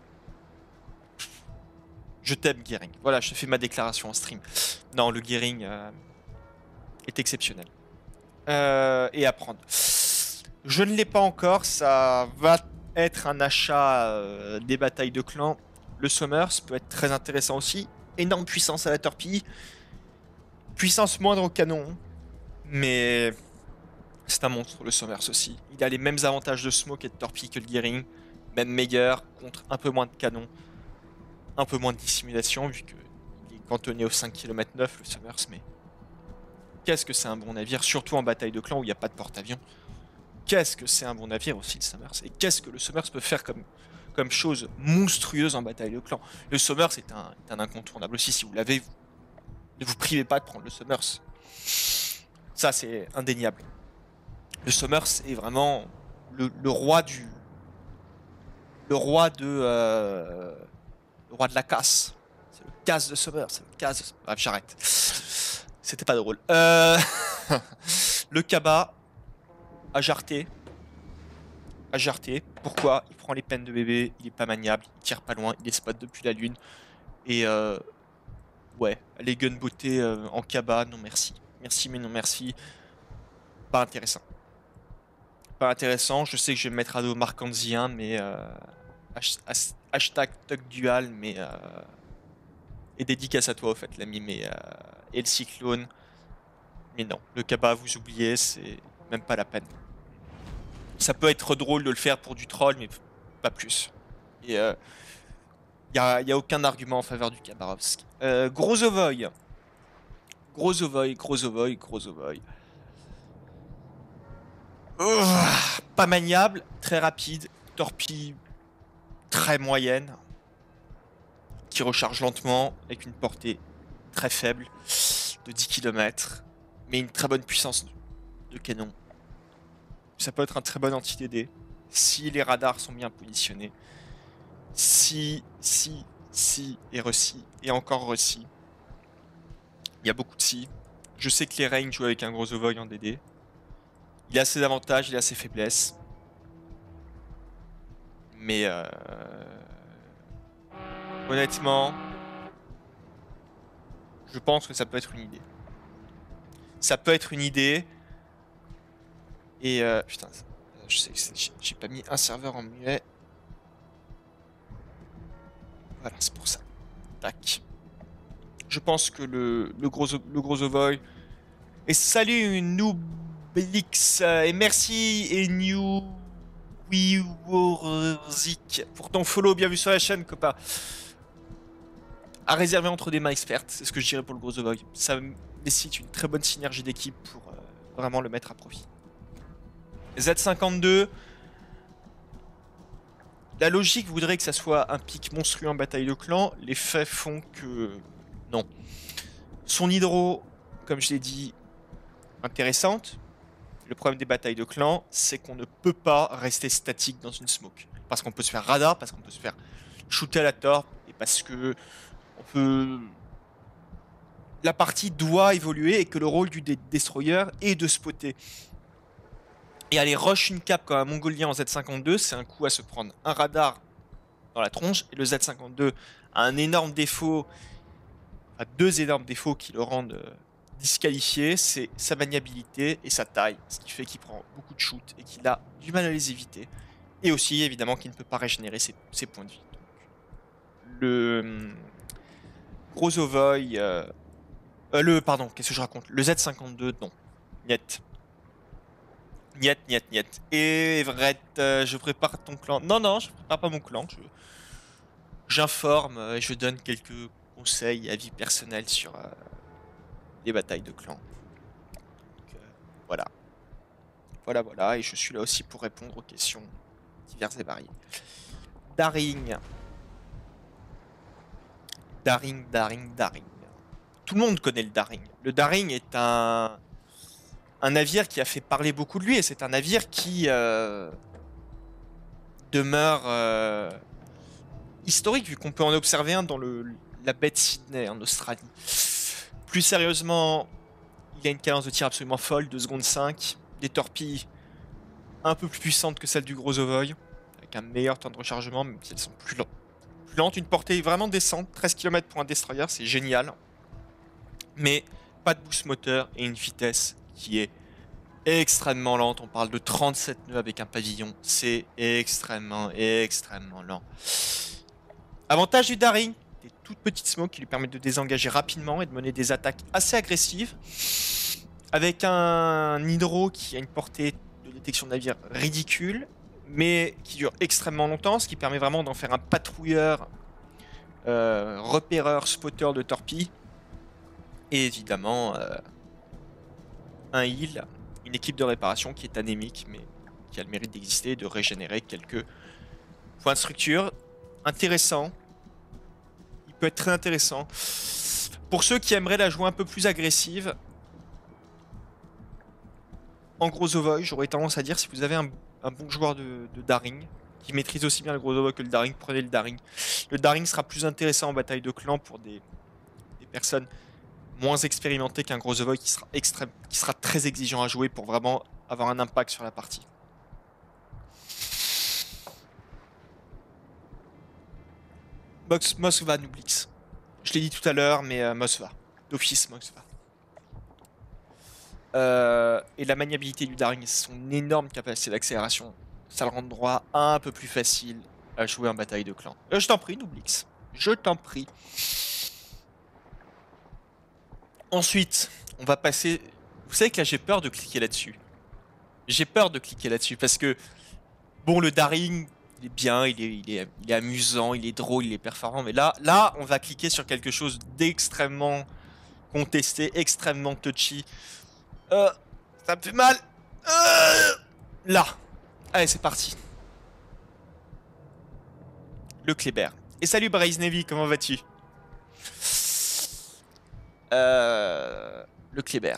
Je t'aime, Gearing. Voilà, je te fais ma déclaration en stream. Non, le Gearing est exceptionnel. Et à prendre. Je ne l'ai pas encore, ça va être un achat des batailles de clans. Le Summers peut être très intéressant aussi. Énorme puissance à la torpille. Puissance moindre au canon. Mais c'est un monstre, le Summers aussi. Il a les mêmes avantages de smoke et de torpille que le Gearing. Même meilleur, contre un peu moins de canon. Un peu moins de dissimulation, vu qu'il est cantonné au 5 km 9, le Summers, mais qu'est-ce que c'est un bon navire, surtout en bataille de clan où il n'y a pas de porte-avions. qu'est-ce que c'est un bon navire aussi le Summers, et qu'est-ce que le Summers peut faire comme chose monstrueuse en bataille de clan. Le Summers est un incontournable aussi, si vous l'avez, ne vous privez pas de prendre le Summers. Ça c'est indéniable. Le Summers est vraiment le roi du... Le roi de la casse. C'est le casse de Summers, c'est le casse... Bref, j'arrête. C'était pas drôle. Le Kaba, Ajarté. Pourquoi? Il prend les peines de bébé, il est pas maniable, il tire pas loin, il est spot depuis la lune. Et ouais, les gun beauté en Kaba, non merci. Merci mais non merci. Pas intéressant. Pas intéressant, je sais que je vais me mettre à dos Markanzien, mais hashtag Tuck Dual, mais et dédicace à toi au fait l'ami, mais et le cyclone. Mais non, le Kaba vous oubliez, c'est même pas la peine. Ça peut être drôle de le faire pour du troll, mais pas plus. Et y a aucun argument en faveur du Khabarovsk. Grozovoy. Grozovoy. Pas maniable, très rapide, torpille très moyenne, qui recharge lentement avec une portée très faible de 10 km, mais une très bonne puissance de canon. Ça peut être un très bon anti-DD si les radars sont bien positionnés. Si, et reçi, et encore reçi. Il y a beaucoup de si. Je sais que les range jouent avec un gros Ovoy en DD. Il a ses avantages, il a ses faiblesses. Mais honnêtement, je pense que ça peut être une idée. Ça peut être une idée. Et putain, je sais que j'ai pas mis un serveur en muet. Voilà, c'est pour ça. Tac. Je pense que le gros Ovoy. Et salut Noobelix. Et merci et New Wiworzik pour ton follow. Bien vu sur la chaîne, copain. À réserver entre des mains expertes, c'est ce que je dirais pour le gros Ovoy. Ça nécessite une très bonne synergie d'équipe pour vraiment le mettre à profit. Z52. La logique voudrait que ça soit un pic monstrueux en bataille de clan. Les faits font que... non. Son hydro, comme je l'ai dit, intéressante. Le problème des batailles de clan, c'est qu'on ne peut pas rester statique dans une smoke. Parce qu'on peut se faire radar, parce qu'on peut se faire shooter à la torp, et parce que on peut... la partie doit évoluer et que le rôle du destroyer est de spotter. Et aller rush une cap comme un mongolien en Z52, c'est un coup à se prendre un radar dans la tronche. Et le Z52 a un énorme défaut, enfin deux énormes défauts qui le rendent disqualifié. C'est sa maniabilité et sa taille, ce qui fait qu'il prend beaucoup de shoots et qu'il a du mal à les éviter. Et aussi, évidemment, qu'il ne peut pas régénérer ses points de vie. Donc, le gros Ovoy... pardon, qu'est-ce que je raconte? Le Z52, non. Niet. Et Everett, je prépare ton clan. Non, je prépare pas mon clan. J'informe et je donne quelques conseils, avis personnels sur les batailles de clans. Donc, voilà. Voilà. Et je suis là aussi pour répondre aux questions diverses et variées. Daring. Tout le monde connaît le Daring. Le Daring est un navire qui a fait parler beaucoup de lui, et c'est un navire qui demeure historique, vu qu'on peut en observer un dans la baie de Sydney en Australie. Plus sérieusement, il a une cadence de tir absolument folle, 2 secondes 5, des torpilles un peu plus puissantes que celles du gros Ovoy, avec un meilleur temps de rechargement, même si elles sont plus lentes, une portée vraiment décente, 13 km pour un destroyer, c'est génial. Mais pas de boost moteur et une vitesse qui est extrêmement lente. On parle de 37 nœuds avec un pavillon. C'est extrêmement lent. Avantage du Daring, des toutes petites smokes qui lui permettent de désengager rapidement et de mener des attaques assez agressives. Avec un hydro qui a une portée de détection de navire ridicule, mais qui dure extrêmement longtemps, ce qui permet vraiment d'en faire un patrouilleur, repéreur, spotter de torpilles. Et évidemment, un heal, une équipe de réparation qui est anémique, mais qui a le mérite d'exister et de régénérer quelques points de structure. Intéressant. Il peut être très intéressant. Pour ceux qui aimeraient la jouer un peu plus agressive, en Grozovoi, j'aurais tendance à dire, si vous avez un bon joueur de Daring, qui maîtrise aussi bien le Grozovoi que le Daring, prenez le Daring. Le Daring sera plus intéressant en bataille de clan pour des personnes moins expérimentées qu'un Grozovoi qui sera très exigeant à jouer pour vraiment avoir un impact sur la partie. Moskva Nublix. Je l'ai dit tout à l'heure, mais Moskva. D'office Moskva. Et la maniabilité du Daring, son énorme capacité d'accélération, ça le rendra un peu plus facile à jouer en bataille de clan. Je t'en prie, Nublix. Je t'en prie. Ensuite, on va passer... Vous savez que là, j'ai peur de cliquer là-dessus. J'ai peur de cliquer là-dessus parce que... Bon, le Daring, il est bien, il est amusant, il est drôle, il est performant. Mais là, on va cliquer sur quelque chose d'extrêmement contesté, extrêmement touchy. Ça me fait mal. Là. Allez, c'est parti. Le Kléber. Et salut Braze Navy, comment vas-tu? Le Kléber.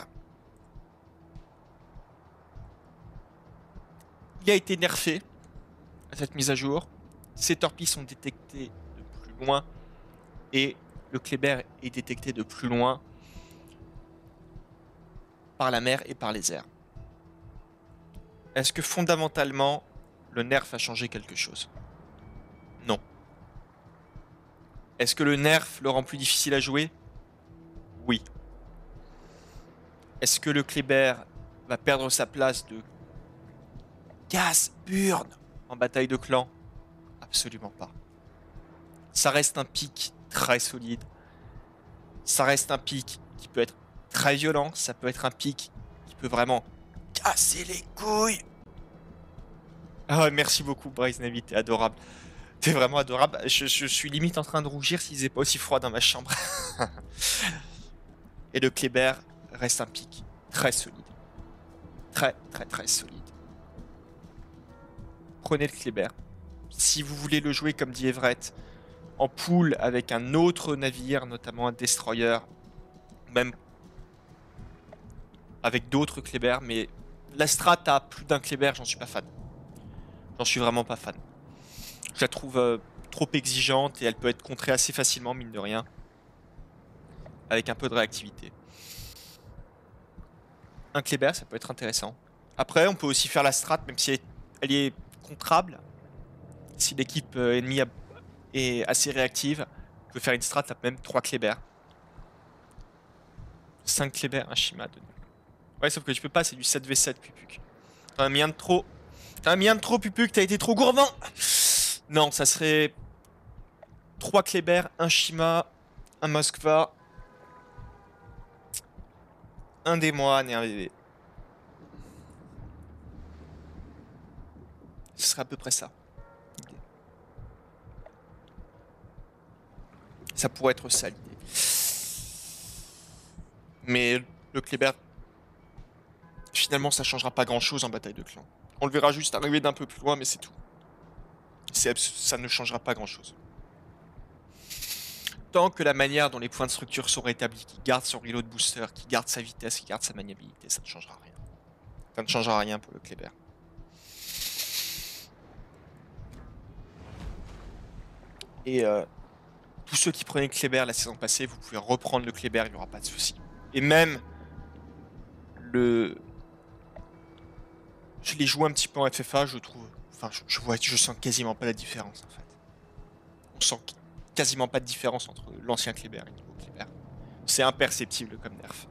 Il a été nerfé à cette mise à jour. Ses torpilles sont détectées de plus loin. Et le Kléber est détecté de plus loin par la mer et par les airs. Est-ce que fondamentalement, le nerf a changé quelque chose? Non. Est-ce que le nerf le rend plus difficile à jouer? Oui. Est-ce que le Kléber va perdre sa place de Gas Burn en bataille de clan? Absolument pas. Ça reste un pic très solide. Ça reste un pic qui peut être très violent. Ça peut être un pic qui peut vraiment casser les couilles. Ah ouais, merci beaucoup, Braze Navy, t'es adorable. T'es vraiment adorable. Je suis limite en train de rougir s'il faisait pas aussi froid dans ma chambre. Et le Kléber reste un pic très solide. Très, très, très solide. Prenez le Kléber. Si vous voulez le jouer, comme dit Everett, en pool avec un autre navire, notamment un destroyer, même avec d'autres Kléber, mais la strat à plus d'un Kléber, j'en suis pas fan. J'en suis vraiment pas fan. Je la trouve trop exigeante et elle peut être contrée assez facilement, mine de rien, avec un peu de réactivité. Un Kléber, ça peut être intéressant. Après, on peut aussi faire la strat, même si elle est contrable. Si l'équipe ennemie est assez réactive, on peut faire une strat à même 3 Kléber. 5 Kléber, un Shima. Ouais, sauf que tu peux pas, c'est du 7v7, Pupuc. T'as un mien de trop. T'as un mien de trop, Pupuc, t'as été trop gourmand. Non, ça serait 3 Kléber, un Shima, un Moskva, un des moines et un bébé. Ce serait à peu près ça. Ça pourrait être ça l'idée. Mais le Kléber, finalement, ça changera pas grand chose en bataille de clan. On le verra juste arriver d'un peu plus loin, mais c'est tout. Ça ne changera pas grand chose. Tant que la manière dont les points de structure sont rétablis, qui garde son reload booster, qui garde sa vitesse, qui garde sa maniabilité, ça ne changera rien. Ça ne changera rien pour le Kléber. Et tous ceux qui prenaient le Kléber la saison passée, vous pouvez reprendre le Kléber, il n'y aura pas de souci. Et même je l'ai joué un petit peu en FFA, je trouve. Enfin, je sens quasiment pas la différence en fait. On sent quasiment pas de différence entre l'ancien Kléber et le nouveau Kléber. C'est imperceptible comme nerf.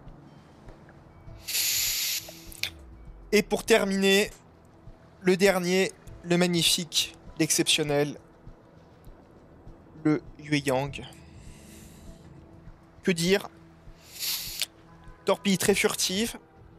Et pour terminer, le dernier, le magnifique, l'exceptionnel, le Yueyang. Que dire? Torpille très furtive.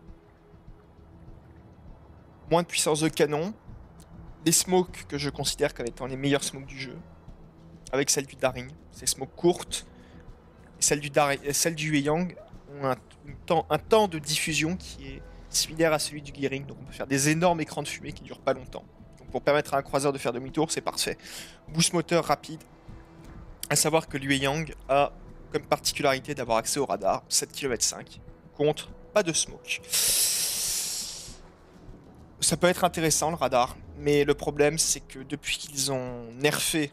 Moins de puissance de canon. Des smokes que je considère comme étant les meilleurs smokes du jeu. Avec celle du Daring. Ces smokes courtes. Et celle du Yueyang ont un temps de diffusion qui est similaire à celui du Gearing. Donc on peut faire des énormes écrans de fumée qui durent pas longtemps. Donc pour permettre à un croiseur de faire demi-tour, c'est parfait. Boost moteur rapide. À savoir que Lue Yang a comme particularité d'avoir accès au radar, 7 km 5, contre pas de smoke. Ça peut être intéressant le radar, mais le problème c'est que depuis qu'ils ont nerfé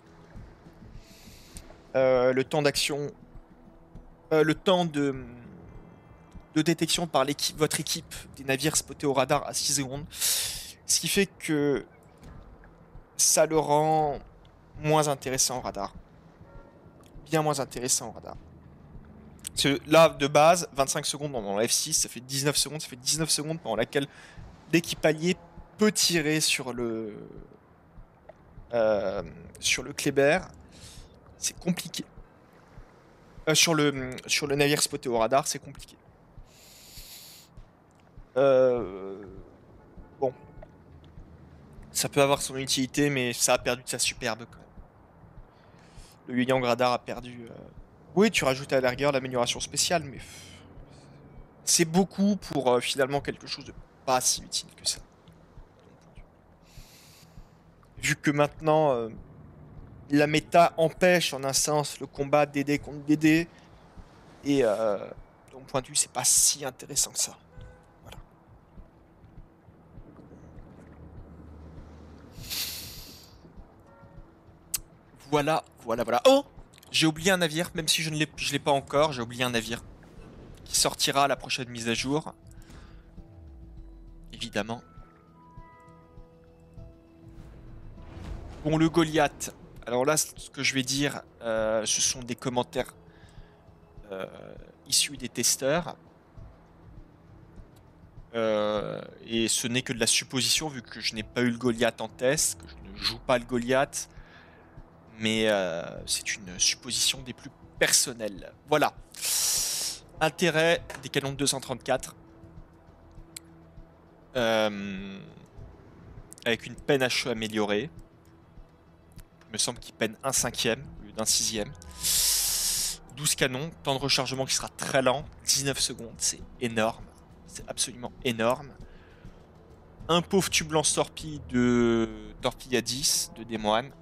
le temps d'action, le temps de détection par votre équipe des navires spotés au radar à 6 secondes, ce qui fait que ça le rend moins intéressant au radar. Bien moins intéressant au radar. Parce que là, de base, 25 secondes pendant la F6, ça fait 19 secondes. Ça fait 19 secondes pendant laquelle l'équipalier peut tirer sur le Kléber. C'est compliqué. Sur le navire spoté au radar, c'est compliqué. Bon. Ça peut avoir son utilité, mais ça a perdu de sa superbe quand même. Le Yu Yang Radar a perdu... Oui, tu rajoutes à la rigueur l'amélioration spéciale, mais... C'est beaucoup pour finalement quelque chose de pas si utile que ça. Vu que maintenant, la méta empêche en un sens le combat DD contre DD, et de mon point de vue, c'est pas si intéressant que ça. Voilà. Voilà. Oh! J'ai oublié un navire, même si je l'ai pas encore, j'ai oublié un navire qui sortira à la prochaine mise à jour. Évidemment. Bon, le Goliath. Alors là, ce que je vais dire, ce sont des commentaires issus des testeurs. Et ce n'est que de la supposition, vu que je n'ai pas eu le Goliath en test, que je ne joue pas le Goliath. Mais c'est une supposition des plus personnelles. Voilà. Intérêt des canons de 234. Avec une peine HE améliorée. Il me semble qu'il peine un cinquième au lieu d'un sixième. 12 canons, temps de rechargement qui sera très lent, 19 secondes, c'est énorme. C'est absolument énorme. Un pauvre tube lance-torpille de torpille à 10 de Demo 1.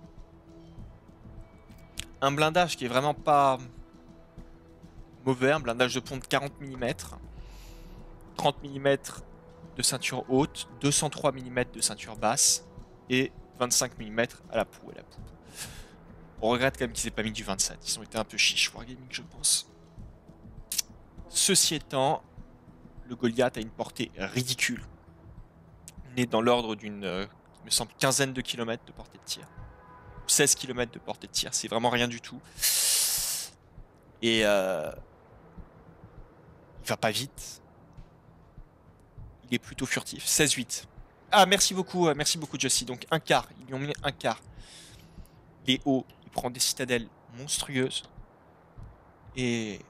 Un blindage qui est vraiment pas mauvais, un blindage de ponte 40 mm. 30 mm de ceinture haute, 203 mm de ceinture basse et 25 mm à la proue et la poupe. On regrette quand même qu'ils aient pas mis du 27. Ils ont été un peu chiches Wargaming, je pense. Ceci étant, le Goliath a une portée ridicule. Il est dans l'ordre d'une, il me semble, quinzaine de kilomètres de portée de tir. 16 km de portée de tir, c'est vraiment rien du tout. Et il va pas vite. Il est plutôt furtif. 16-8. Ah, merci beaucoup Jessie. Donc un quart, ils lui ont mis un quart. Il est haut, il prend des citadelles monstrueuses. Et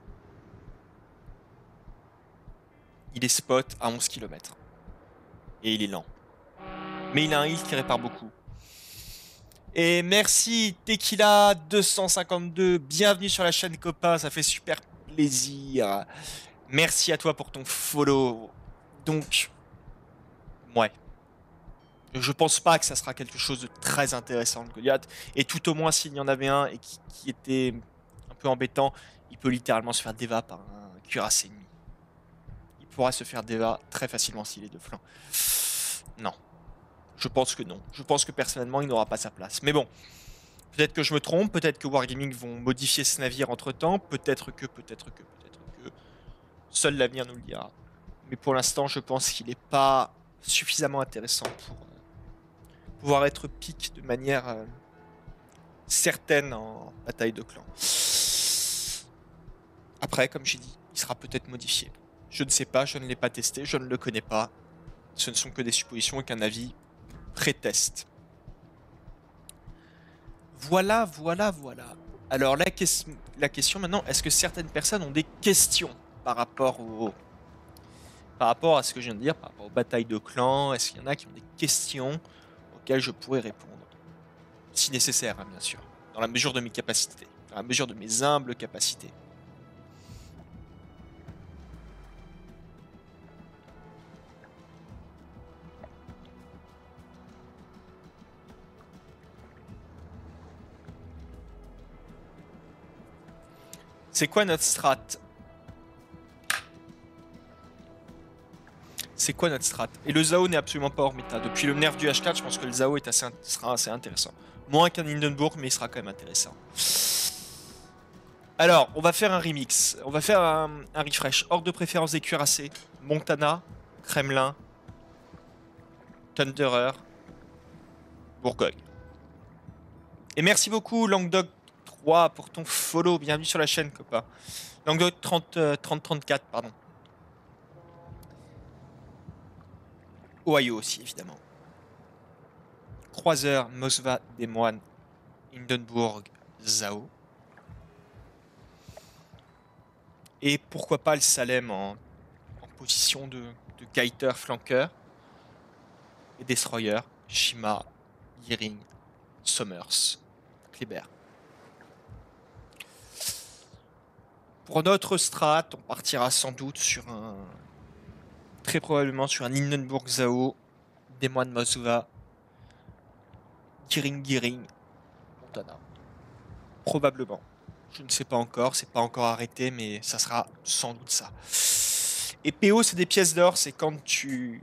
il est spot à 11 km. Et il est lent. Mais il a un heal qui répare beaucoup. Et merci Tequila252, bienvenue sur la chaîne copain, ça fait super plaisir. Merci à toi pour ton follow. Donc, ouais. Je pense pas que ça sera quelque chose de très intéressant le Goliath. Et tout au moins s'il y en avait un et qui était un peu embêtant, il peut littéralement se faire déva par un cuirassé ennemi. Il pourra se faire déva très facilement s'il est de flanc. Non. Je pense que non. Je pense que personnellement, il n'aura pas sa place. Mais bon, peut-être que je me trompe, peut-être que Wargaming vont modifier ce navire entre-temps, peut-être que... Seul l'avenir nous le dira. Mais pour l'instant, je pense qu'il n'est pas suffisamment intéressant pour pouvoir être pick de manière certaine en bataille de clan. Après, comme j'ai dit, il sera peut-être modifié. Je ne sais pas, je ne l'ai pas testé, je ne le connais pas. Ce ne sont que des suppositions et qu'un avis pré-test. Voilà. Alors la question maintenant, est-ce que certaines personnes ont des questions par rapport à ce que je viens de dire, par rapport aux batailles de clans? Est-ce qu'il y en a qui ont des questions auxquelles je pourrais répondre? Si nécessaire, hein, bien sûr. Dans la mesure de mes capacités. Dans la mesure de mes humbles capacités. C'est quoi notre strat? C'est quoi notre strat? Et le Zao n'est absolument pas hors méta. Depuis le nerf du H4, je pense que le Zao sera assez intéressant. Moins qu'un Hindenburg, mais il sera quand même intéressant. Alors, on va faire un remix. On va faire un refresh. Hors de préférence des cuirassés. Montana, Kremlin, Thunderer, Bourgogne. Et merci beaucoup, Langdog3, pour ton follow. Bienvenue sur la chaîne, copain. Langdog 3034, pardon. Ohio aussi, évidemment. Croiseur, Mosva, Des Moines, Hindenburg, Zao. Et pourquoi pas le Salem en position de kiter flanqueur. Et Destroyer, Shima, Yiring, Summers, Kleber. Pour notre strat, on partira sans doute sur un... Très probablement sur un Hindenburg Zao, Des Moines Mosva, Yiring, Montana. Probablement. Je ne sais pas encore, c'est pas encore arrêté, mais ça sera sans doute ça. Et PO, c'est des pièces d'or, c'est quand tu...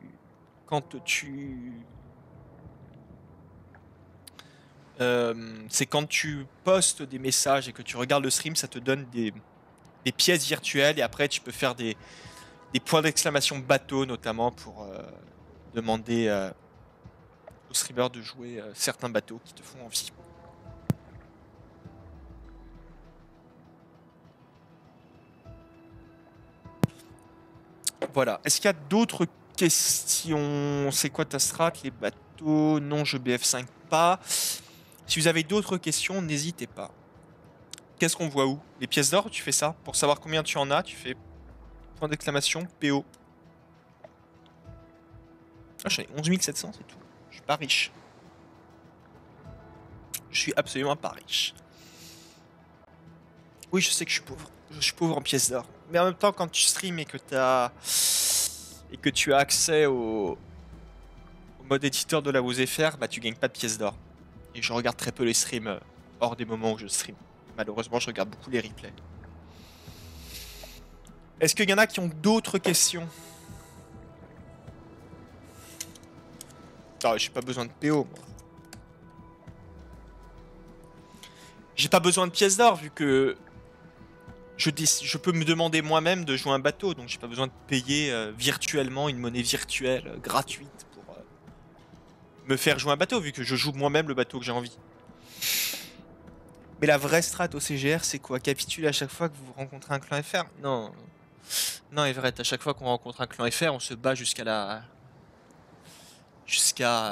c'est quand tu postes des messages et que tu regardes le stream, ça te donne des pièces virtuelles et après tu peux faire des points d'exclamation bateau notamment pour demander aux streamers de jouer certains bateaux qui te font envie. Voilà. Est-ce qu'il y a d'autres questions? C'est quoi ta strat? Les bateaux? Non, je BF5 pas. Si vous avez d'autres questions, n'hésitez pas. Qu'est-ce qu'on voit où? Les pièces d'or, tu fais ça? Pour savoir combien tu en as, tu fais point d'exclamation PO. Ah, j'en ai 11 700, c'est tout. Je suis pas riche. Je suis absolument pas riche. Oui, je sais que je suis pauvre. Je suis pauvre en pièces d'or. Mais en même temps, quand tu stream et que tu as accès au mode éditeur de la OZFR, bah tu gagnes pas de pièces d'or. Et je regarde très peu les streams hors des moments où je stream. Malheureusement, je regarde beaucoup les replays. Est-ce qu'il y en a qui ont d'autres questions? Ah, j'ai pas besoin de PO, moi. J'ai pas besoin de pièces d'or vu que je peux me demander moi-même de jouer un bateau, donc j'ai pas besoin de payer virtuellement une monnaie virtuelle gratuite pour me faire jouer un bateau, vu que je joue moi-même le bateau que j'ai envie. Mais la vraie strat au CGR, c'est quoi? Capituler à chaque fois que vous rencontrez un clan FR? Non. Non, Everett, à chaque fois qu'on rencontre un clan FR, on se bat jusqu'à la... Jusqu'à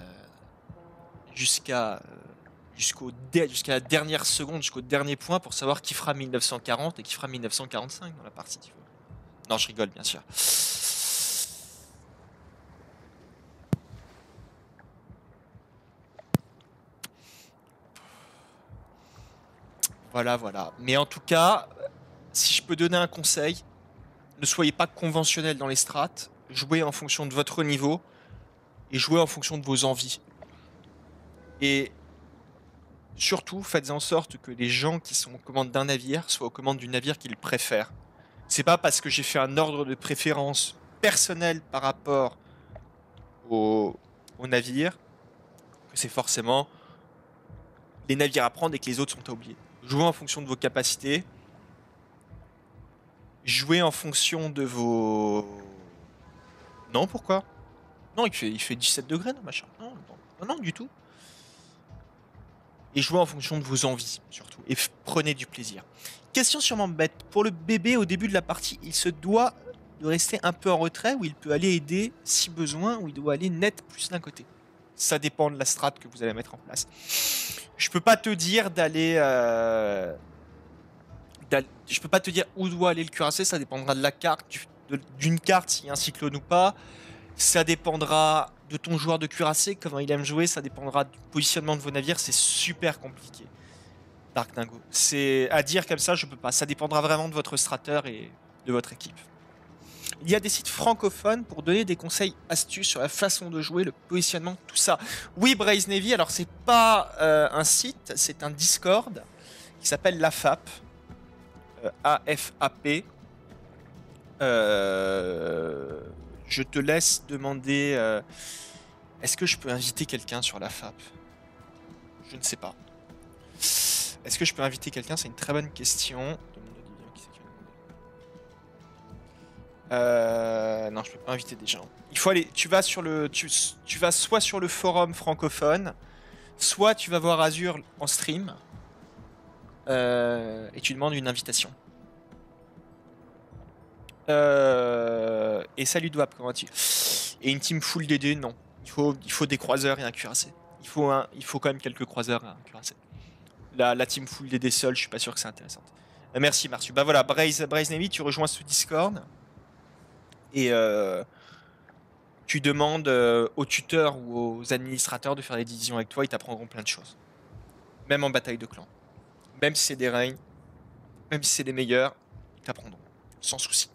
la dernière seconde, jusqu'au dernier point pour savoir qui fera 1940 et qui fera 1945 dans la partie. Non, je rigole, bien sûr. Voilà, voilà. Mais en tout cas, si je peux donner un conseil, ne soyez pas conventionnel dans les strats, jouez en fonction de votre niveau et jouez en fonction de vos envies. Et surtout, faites en sorte que les gens qui sont aux commandes d'un navire soient aux commandes du navire qu'ils préfèrent. C'est pas parce que j'ai fait un ordre de préférence personnel par rapport au navire que c'est forcément les navires à prendre et que les autres sont à oublier. Jouez en fonction de vos capacités. Jouez en fonction de vos... Non, pourquoi? Non, il fait 17 degrés, non, machin. Non, non, non, du tout. Et jouez en fonction de vos envies, surtout. Et prenez du plaisir. Question sûrement bête. Pour le bébé, au début de la partie, il se doit de rester un peu en retrait, ou il peut aller aider si besoin, ou il doit aller net plus d'un côté. Ça dépend de la strat que vous allez mettre en place. Je peux pas te dire d'aller... Je peux pas te dire où doit aller le cuirassé, ça dépendra de la carte, d'une carte, s'il y a un cyclone ou pas. Ça dépendra de ton joueur de cuirassé, comment il aime jouer, ça dépendra du positionnement de vos navires, c'est super compliqué. Dark Dingo. C'est à dire comme ça, je peux pas. Ça dépendra vraiment de votre strateur et de votre équipe. Il y a des sites francophones pour donner des conseils, astuces sur la façon de jouer, le positionnement, tout ça. Oui, Braze Navy, alors c'est pas un site, c'est un Discord qui s'appelle la FAP. AFAP. Je te laisse demander... est-ce que je peux inviter quelqu'un sur la FAP? Je ne sais pas. Est-ce que je peux inviter quelqu'un? C'est une très bonne question. Non, je peux pas inviter des gens. Il faut aller. Tu vas sur le. Tu vas soit sur le forum francophone, soit tu vas voir Azure en stream. Et tu demandes une invitation. Et salut Dwap, comment vas-tu? Et une team full DD, non. Il faut des croiseurs et un cuirassé. Il faut quand même quelques croiseurs et un cuirassé. La team full DD seule, je suis pas sûr que c'est intéressant. Merci Marsu. Bah voilà, Braze Navy, tu rejoins ce Discord. Et tu demandes aux tuteurs ou aux administrateurs de faire des divisions avec toi, ils t'apprendront plein de choses. Même en bataille de clan. Même si c'est des reigns, même si c'est les meilleurs, ils t'apprendront. Sans souci.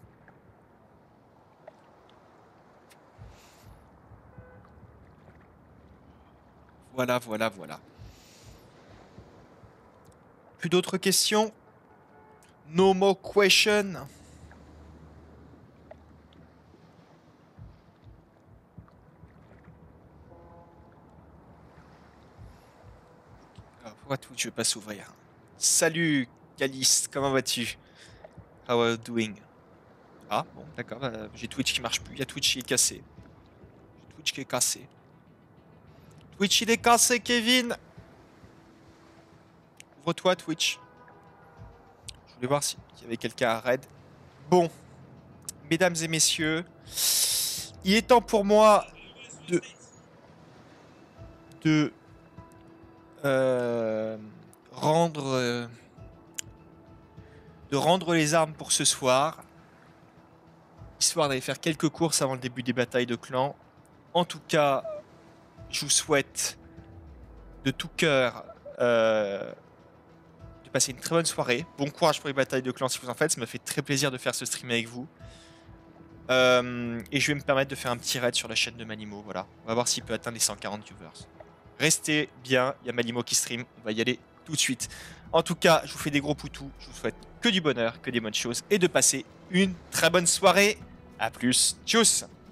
Voilà. Plus d'autres questions? No more question. Pourquoi Twitch ne veut pas s'ouvrir? Salut Caliste, comment vas-tu? How are you doing? Ah bon, d'accord, j'ai Twitch qui marche plus, il y a Twitch qui est cassé. J'ai Twitch qui est cassé. Twitch il est cassé, Kevin! Ouvre-toi Twitch. Je voulais voir s'il y avait quelqu'un à raid. Bon, mesdames et messieurs, il est temps pour moi de rendre les armes pour ce soir, histoire d'aller faire quelques courses avant le début des batailles de clans. En tout cas, je vous souhaite de tout cœur de passer une très bonne soirée. Bon courage pour les batailles de clans si vous en faites. Ça m'a fait très plaisir de faire ce stream avec vous. Et je vais me permettre de faire un petit raid sur la chaîne de Malimo. Voilà. On va voir s'il peut atteindre les 140 viewers. Restez bien, il y a Malimo qui stream. On va y aller tout de suite. En tout cas, je vous fais des gros poutous. Je vous souhaite que du bonheur, que des bonnes choses et de passer une très bonne soirée. A plus. Tchuss!